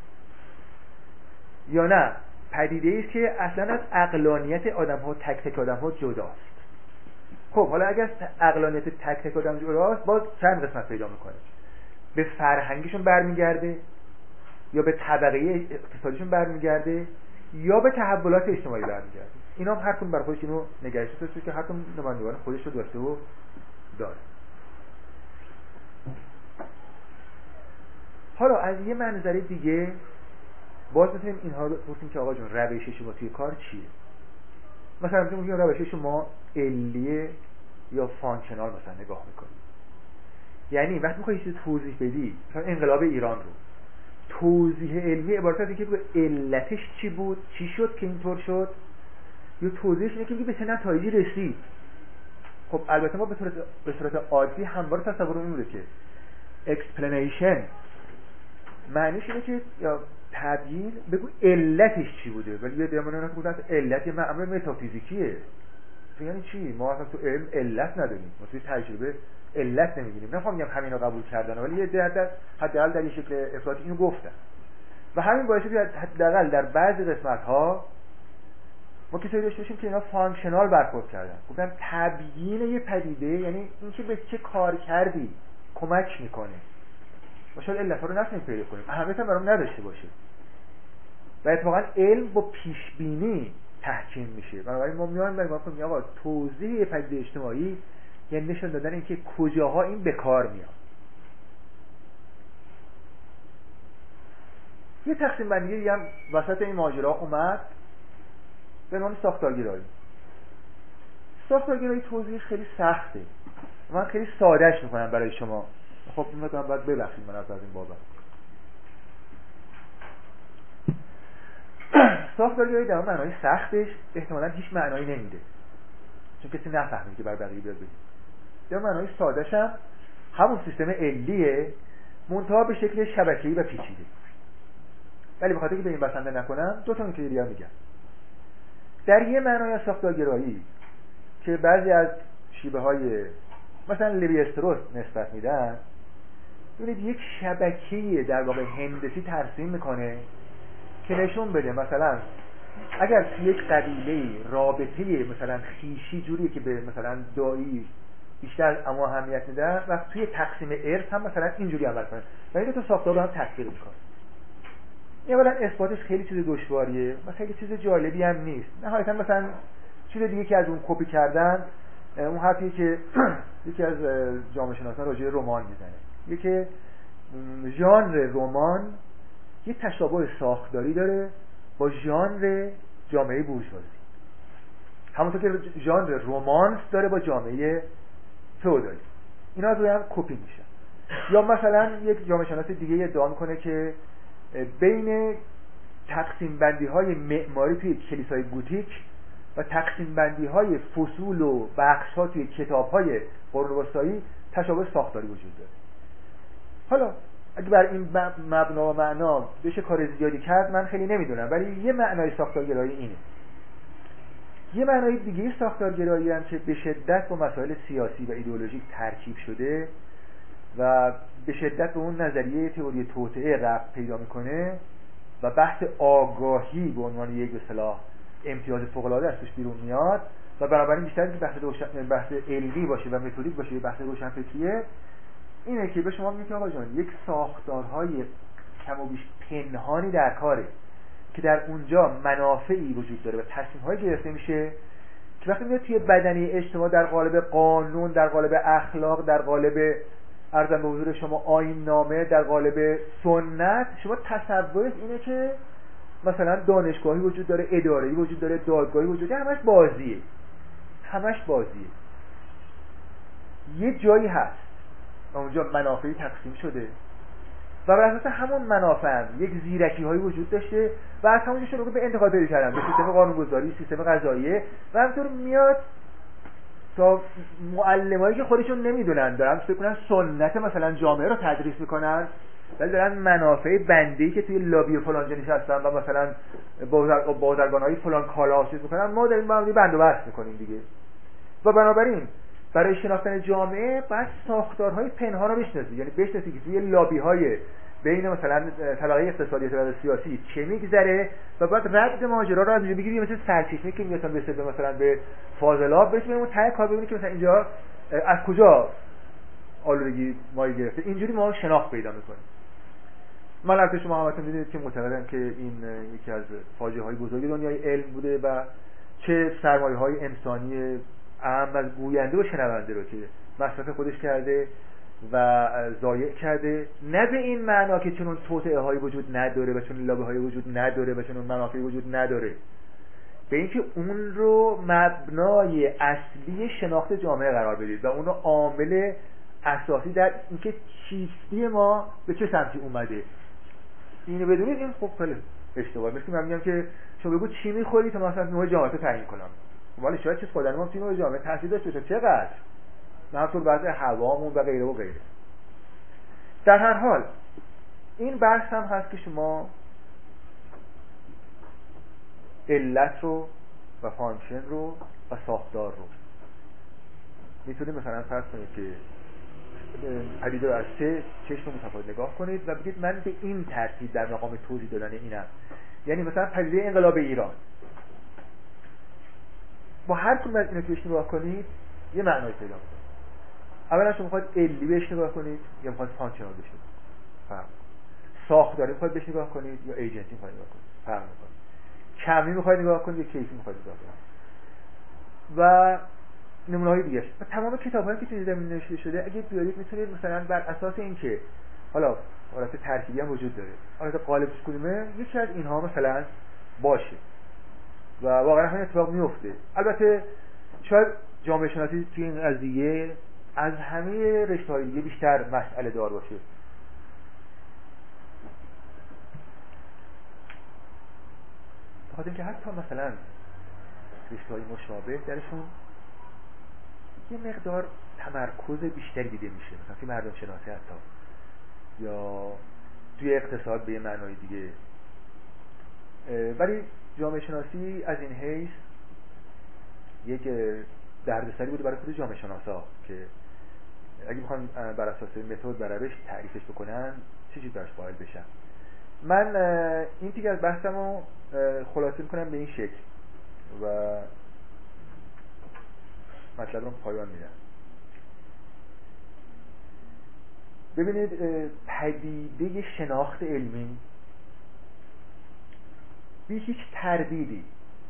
یا نه پدیده است که اصلا از عقلانیت آدم‌ها تک تک آدم‌ها جداست. خب حالا اگر از عقلانیت تک تک آدم جداست، باز چند قسمت پیدا میکنه، به فرهنگشون برمیگرده، یا به طبقه اقتصادیشون برمیگرده، یا به تحولات اجتماعی برمیگرده. اینا هم هر کدوم برای خودش اینو نگرش داشته که هر کدوم نمایندگان خودش رو داشته و داره. حالا از یه منظره دیگه باز میتونیم اینها رو بگیم که آقا جون روش شما توی کار چیه؟ مثلا میگیم روش شما علیه یا فانکشنال مثلا نگاه میکنیم. یعنی وقتی میخوای چیزی توضیح بدی، مثلا انقلاب ایران رو، توضیح علمی عبارت از اینکه علتش چی بود، چی شد که اینطور شد، یا توضیحش اینه که به چه نتایجی رسید. خب البته ما به صورت عادی همواره تصورمون اینه که explanation معنیش اینه که یا تبیین بگو علتش چی بوده، ولی یه دیمونه نگفتن علت یه معمول متافیزیکیه. یعنی چی؟ ما اصلا تو علم علت نداریم، ما توی تجربه علت نمیگیریم. نمیخوام بگم همینا قبول کردن، ولی یه حداقل در یه شکل افراطی اینو گفتن و همین باعث شد حداقل در بعضی قسمت‌ها ما کسایی داشته باشیم که اینا فانکشنال برخورد کردن. گفتن تبیین یه پدیده یعنی اینکه به چه کار کردی کمک میکنه. ما شاید علت‌ها رو نتونیم پیدا کنیم، اهمیت هم برام نداشته باشه و اتفاقا علم با پیش بینی تحکیم میشه. بنابراین ما میایم میگیم آقا توضیح یه پدیده اجتماعی یعنی نشون دادن اینکه کجاها این به کار میاد. یه تقسیم بندی هم وسط این ماجرا اومد به نام ساختارگرایی. ساختارگرایی توضیح خیلی سخته، من خیلی سادهش میکنم برای شما. خب میگم باید ببخشید من از این بابت. ساختارگرایی در معنای سختش احتمالاً هیچ معنایی نمیده، چون کسی نفهمید که برای بقیه بیاد بگه. در معنای سادهش هم همون سیستم علیه، منتها به شکل شبکه‌ای و پیچیده. ولی بخاطر که به این بسنده نکنم دو تا نکته دیگه میگم. در یه معنای از ساختارگرایی که بعضی از شیوه‌های مثلا لوی استروس نسبت میدن، ببینید یک شبکه‌ای در واقع هندسی ترسیم میکنه که نشون بده مثلا اگر توی یک قبیله رابطه مثلا خیشی جوریه که به مثلا دایی بیشتر اما اهمیت میدن و توی تقسیم ارث هم مثلا اینجوری عمل کنه و این دو تا ساختار رو هم تطبیق میکنه. اولا اثباتش خیلی چیز دشواریه و خیلی چیز جالبی هم نیست. نهایتا مثلا چیز دیگه که از اون کپی کردن اون حرفی که یکی از جامعه شناسان راجع به رمان میزنه، یکی ژانر رمان یه تشابه ساختاری داره با ژانر جامعه بورژوازی، همونطور که ژانر رمانس داره با جامعه فئودالی. اینا از روی هم کپی میشن. یا مثلا یک جامعه شناس دیگه ادعا میکنه که بین تقسیم بندی های معماری توی کلیسای گوتیک و تقسیم بندی های فصول و بخش ها توی کتاب های قرون وسطایی تشابه ساختاری وجود داره. حالا اگه بر این مبنا و معنا بشه کار زیادی کرد من خیلی نمیدونم، ولی یه معنای ساختارگرایی اینه. یه معنای دیگه ساختارگرایی هم که به شدت با مسائل سیاسی و ایدئولوژیک ترکیب شده و به شدت به اون نظریه تئوری توطئه ربط پیدا میکنه و بحث آگاهی به عنوان یک اصطلاح امتیاز فوق‌العاده از توش بیرون میاد و بنابراین بیشتر اینکه بحث علمی باشه و متدیک باشه، بحث روشنفکریه، اینه که به شما میگه که آقا جان یک ساختارهای کم و بیش پنهانی در کاره که در اونجا منافعی وجود داره و تصمیم‌هایی گرفته میشه که وقتی میاد توی بدنه اجتماع در قالب قانون، در قالب اخلاق، در قالب عرضم به حضور شما آیین نامه، در قالب سنت، شما تصورت اینه که مثلا دانشگاهی وجود داره، اداره‌ای وجود داره، دادگاهی وجود داره، همش بازیه. یه جایی هست و اونجا منافعی تقسیم شده و بر اساس همون منافع هم یک زیرکی هایی وجود داشته و از همونجا شروع به انتقاد پیدا کردن به سیستم قانونگذاری، سیستم قضاییه و همینطور میاد تا معلمایی که خودشون نمیدونن دارن فکر کنن سنت مثلا جامعه رو تدریس میکنن ولی دارن منافع بندی که توی لابی فلان جا نشستن و مثلا بازرگانای فلان کالا چیز میکنن، ما داریم با هم بند و بست میکنیم دیگه. و بنابراین برای شناختن جامعه باید ساختارهای پنهان رو بشناسی، یعنی بشناسی که توی لابی‌های بین مثلا طبقه اقتصادی و طبقه سیاسی چه میگذره و بعد رد ماجرا رو از اینجا بگیری، مثل سرچشمه که میاد به مثلا به فاضلاب برسیم اون ته کار ببینی که مثلا اینجا از کجا آلودگی مایی گرفته، اینجوری ما شناخت پیدا میکنیم. من البته شما همتون میدونید که معتقدم که این یکی از فاجعه‌های بزرگ دنیای علم بوده و چه سرمایه‌های انسانی اهم از گوینده و شنونده رو که مصرف خودش کرده و ضایع کرده، نه به این معنا که چون توطئه هایی وجود نداره و چون لابه هایی وجود نداره و چون منافعی وجود نداره، به اینکه اون رو مبنای اصلی شناخت جامعه قرار بدید و اون رو عامل اساسی در اینکه چیستی ما به چه سمتی اومده. اینو بدونید این خب خیلی اشتباهه. مثل من میگم که شما بگو چی میخوری تا مثلا نوع جامعه تعیین کنم، ولی شاید چیز خودن ما توی نوع جامعه تاثیر داشته باشه چقدر، مثلا وضع هوامون و غیره و غیره. در هر حال این بحث هم هست که شما علت رو و فانکشن رو و ساختار رو میتونید مثلا فرض کنید که پدیده رو از سه چشم متفاوت نگاه کنید و بگید من به این ترتیب در مقام توضیح دادن اینم. یعنی مثلا پدیده انقلاب ایران با هر کدوم از اینا که بهش نگاه کنید یه معنایی پیدا می‌کنه. اولا شما می‌خواید علی بهش نگاه کنید یا می‌خواید فانکشنال بهش نگاه کنید، فرق می‌کنه. ساختاری می‌خواید بهش نگاه کنید یا ایجنتی می‌خواید نگاه کنید، فرق می‌کنه. کمی می‌خواید نگاه کنید یا کیفی می‌خواید نگاه کنید. و نمونه‌های دیگه و تمام کتاب‌هایی که توی زمین نوشته شده اگه بیارید می‌تونید مثلا بر اساس اینکه حالا حالت ترکیبی هم وجود داره، حالت قالبش کدومه، یکی از اینها مثلا باشه و واقعا همین اتفاق میفته. البته شاید جامعه شناسی توی این قضیه از همه رشته‌های دیگه بیشتر مسئله دار باشه. بخاطر اینکه حتی مثلا رشته‌های مشابه درشون یه مقدار تمرکز بیشتری دیده میشه، مثلا توی مردم شناسی حتی یا توی اقتصاد به یه معنای دیگه. ولی جامعه شناسی از این حیث یک دردسری بوده برای خود جامعه شناسا که اگه بخوان بر اساس متد و روش تعریفش بکنن چه چیزی براش قائل بشن. من این تیکه از بحثمو خلاصه میکنم به این شکل و مطلب رو پایان میدم. ببینید پدیده شناخت علمی بی هیچ تردیدی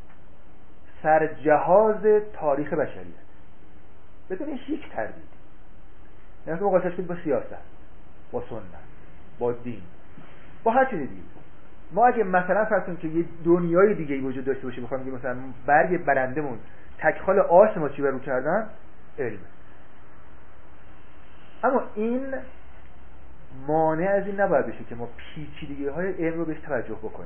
سرجهاز تاریخ بشریت، بدون هیچ تردیدی. یعنی تو مقایسهش کنید با سیاست، با سنت، با دین، با هر چیز دیگه. ما اگه مثلا فرض کنیم که یه دنیای دیگه‌ای وجود داشته باشه، بخوایم بگیم مثلا برگ برندمون تک‌خال آش ما چی برو کردن، علم. اما این مانع از این نباید بشه که ما پیچیدگی‌های علم رو بهش توجه بکنیم.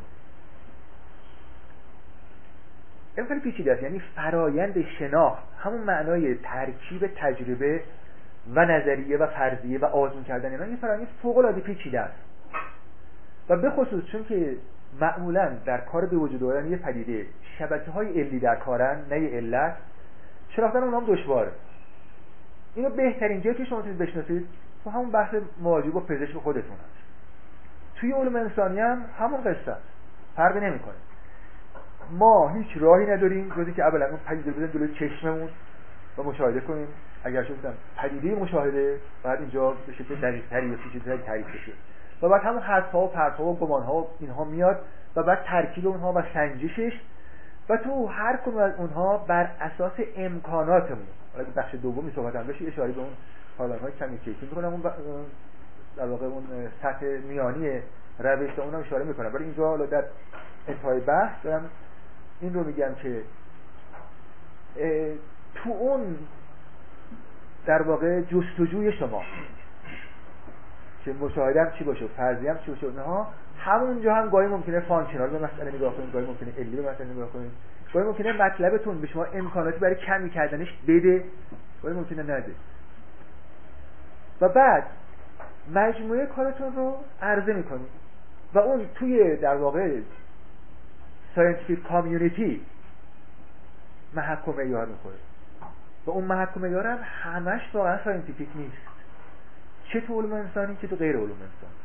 علم خیلی پیچیده است، یعنی فرایند شناخت همون معنای ترکیب تجربه و نظریه و فرضیه و آزمون کردن اینا یه فرایند فوق‌العاده پیچیده است و به خصوص چون که معمولاً در کار به وجود آوردن یه پدیده شبکه‌های علمی در کارن، نه یه علت، شناختن اونها هم دشواره. اینو بهترین جایی که شما میتونید بشناسید تو همون بحث مواجهه با پزشک خودتون هست. توی علوم انسانی هم همون قصه است، فرقی نمی‌کنه. ما هیچ راهی نداریم جز اینکه اولا اون پدیده رو بزنیم جلوی چشممون و مشاهده کنیم. اگر شما گفتم پدیده مشاهده بعد اینجا به شکل دقیق‌تری یا پیچیده‌تری تعریف بشه و بعد همون حدس‌ها و پرت‌ها و گمان‌ها و اینها میاد و بعد ترکیب اونها و سنجشش و تو هر کدوم از اونها بر اساس امکاناتمون. حالا بخش دومی صحبت هم بشه اشاره به اون پارامترهای کمی کیفی می‌کنم، اون در واقع اون سطح میانی روش به اونم اشاره می‌کنم. ولی اینجا حالا در انتهای بحث دارم این رو میگم که تو اون در واقع جستجوی شما که مشاهده هم چی باشه، فرضیه هم چی باشه، اونها همونجا هم گاهی ممکنه فانکشنال به مسئله نگاه کنید، گاهی ممکنه علی به مسئله نگاه کنید، گاهی ممکنه مطلبتون به شما امکاناتی برای کمی کردنش بده، گاهی ممکنه نده و بعد مجموعه کارتون رو عرضه میکنید و اون توی در واقع ساینتیفیک کامیونیتی محک و معیار میخوره و اون محک و معیار هم همش واقعا ساینتیفیک نیست، چه تو علوم انسانی چه تو غیر علوم انسانی.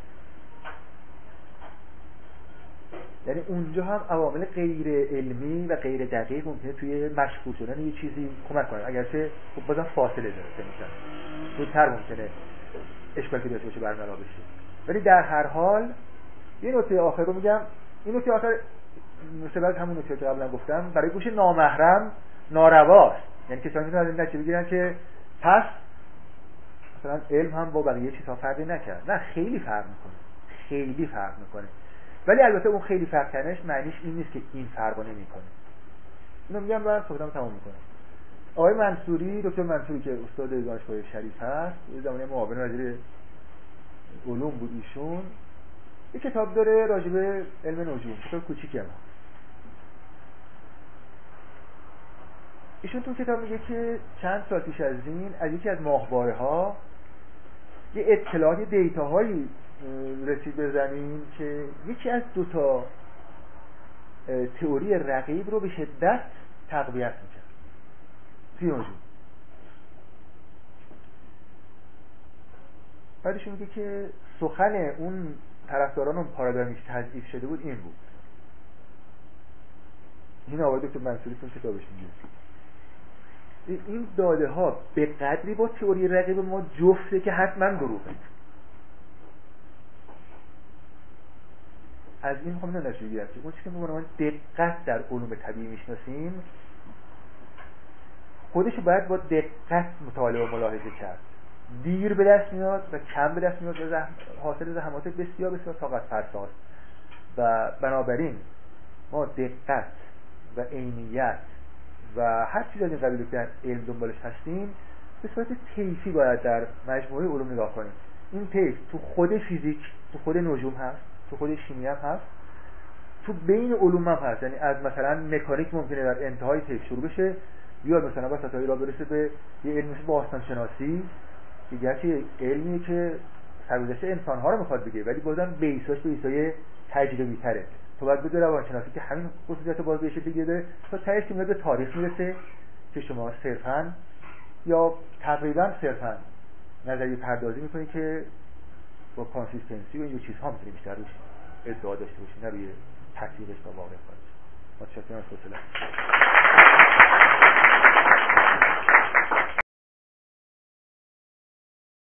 یعنی اونجا هم عوامل غیر علمی و غیر دقیق ممکنه توی مشهور شدن یه چیزی کمک کنه، اگرچه خب بازم فاصله داره میشن زودتر ممکنه اشکال که داشته باشه برملا بشه. ولی در هر حال یه نکته آخر رو میگم، این نکته آخر مثل همون نکته که قبلا گفتم برای گوش نامحرم نارواست. یعنی کسانی میتونن از این نتیجه بگیرن که پس مثلا علم هم با بقیه چیزها فرقی نکرد. نه، خیلی فرق میکنه، خیلی فرق میکنه. ولی البته اون خیلی فرق کردنش معنیش این نیست که این فرقو نمیکنه. اینو میگم بعد صحبتمو تمام میکنم. آقای منصوری، دکتر منصوری که استاد دانشگاه شریف هست، یه زمانی معاون وزیر علوم بود ایشون، یه کتاب داره راجع به علم نجوم، کتاب کوچیکه. ایشون تو کتاب میگه که چند سال پیش از این از یکی از ماهواره‌ها یه اطلاعات، دیتاهایی رسید به زمین که یکی از دو تا تئوری رقیب رو به شدت تقویت میکرد توی نجوم. بعدش میگه که سخن اون طرفداران اون پارادایمی که تضعیف شده بود این بود. این آقای دکتر منصوری تو کتابش میگه این داده ها به قدری با تئوری رقیب ما جفته که حتما دروغه. از این میخوام نتیجه بگیرم که اون چیزی که ما دقت در علوم طبیعی میشناسیم خودشو باید با دقت مطالعه و ملاحظه کرد. دیر به دست میاد و کم به دست میاد و حاصل زحمات بسیار بسیار طاقت فرساست و بنابراین ما دقت و عینیت و هر چیز از این قبیل که در علم دنبالش هستیم به صورت طیفی باید در مجموعه علوم نگاه کنیم. این طیف تو خود فیزیک، تو خود نجوم هست، تو خود شیمی هم هست، تو بین علوم هم هست. یعنی از مثلا مکانیک ممکنه در انتهای طیف شروع بشه بیاد مثلا وسطایی را برسه به یه علم مثل باستان شناسی که گرچه علمی که سرگذشت انسان‌ها رو میخواد بگه ولی بازم بیساش بیسای تجربی تره. تو باید بده روانشناسی که همین خصوصیت باز بهش بگیره تا تهش که میاد به تاریخ میرسه که شما صرفاً یا تقریباً صرفاً نظریه پردازی میکنی که با کانسیستنسی و این چیزها میتونی بیشتر روش ادعا داشته باشی نه روی تطبیقش با واقع خارج. متشکرم از حوصله.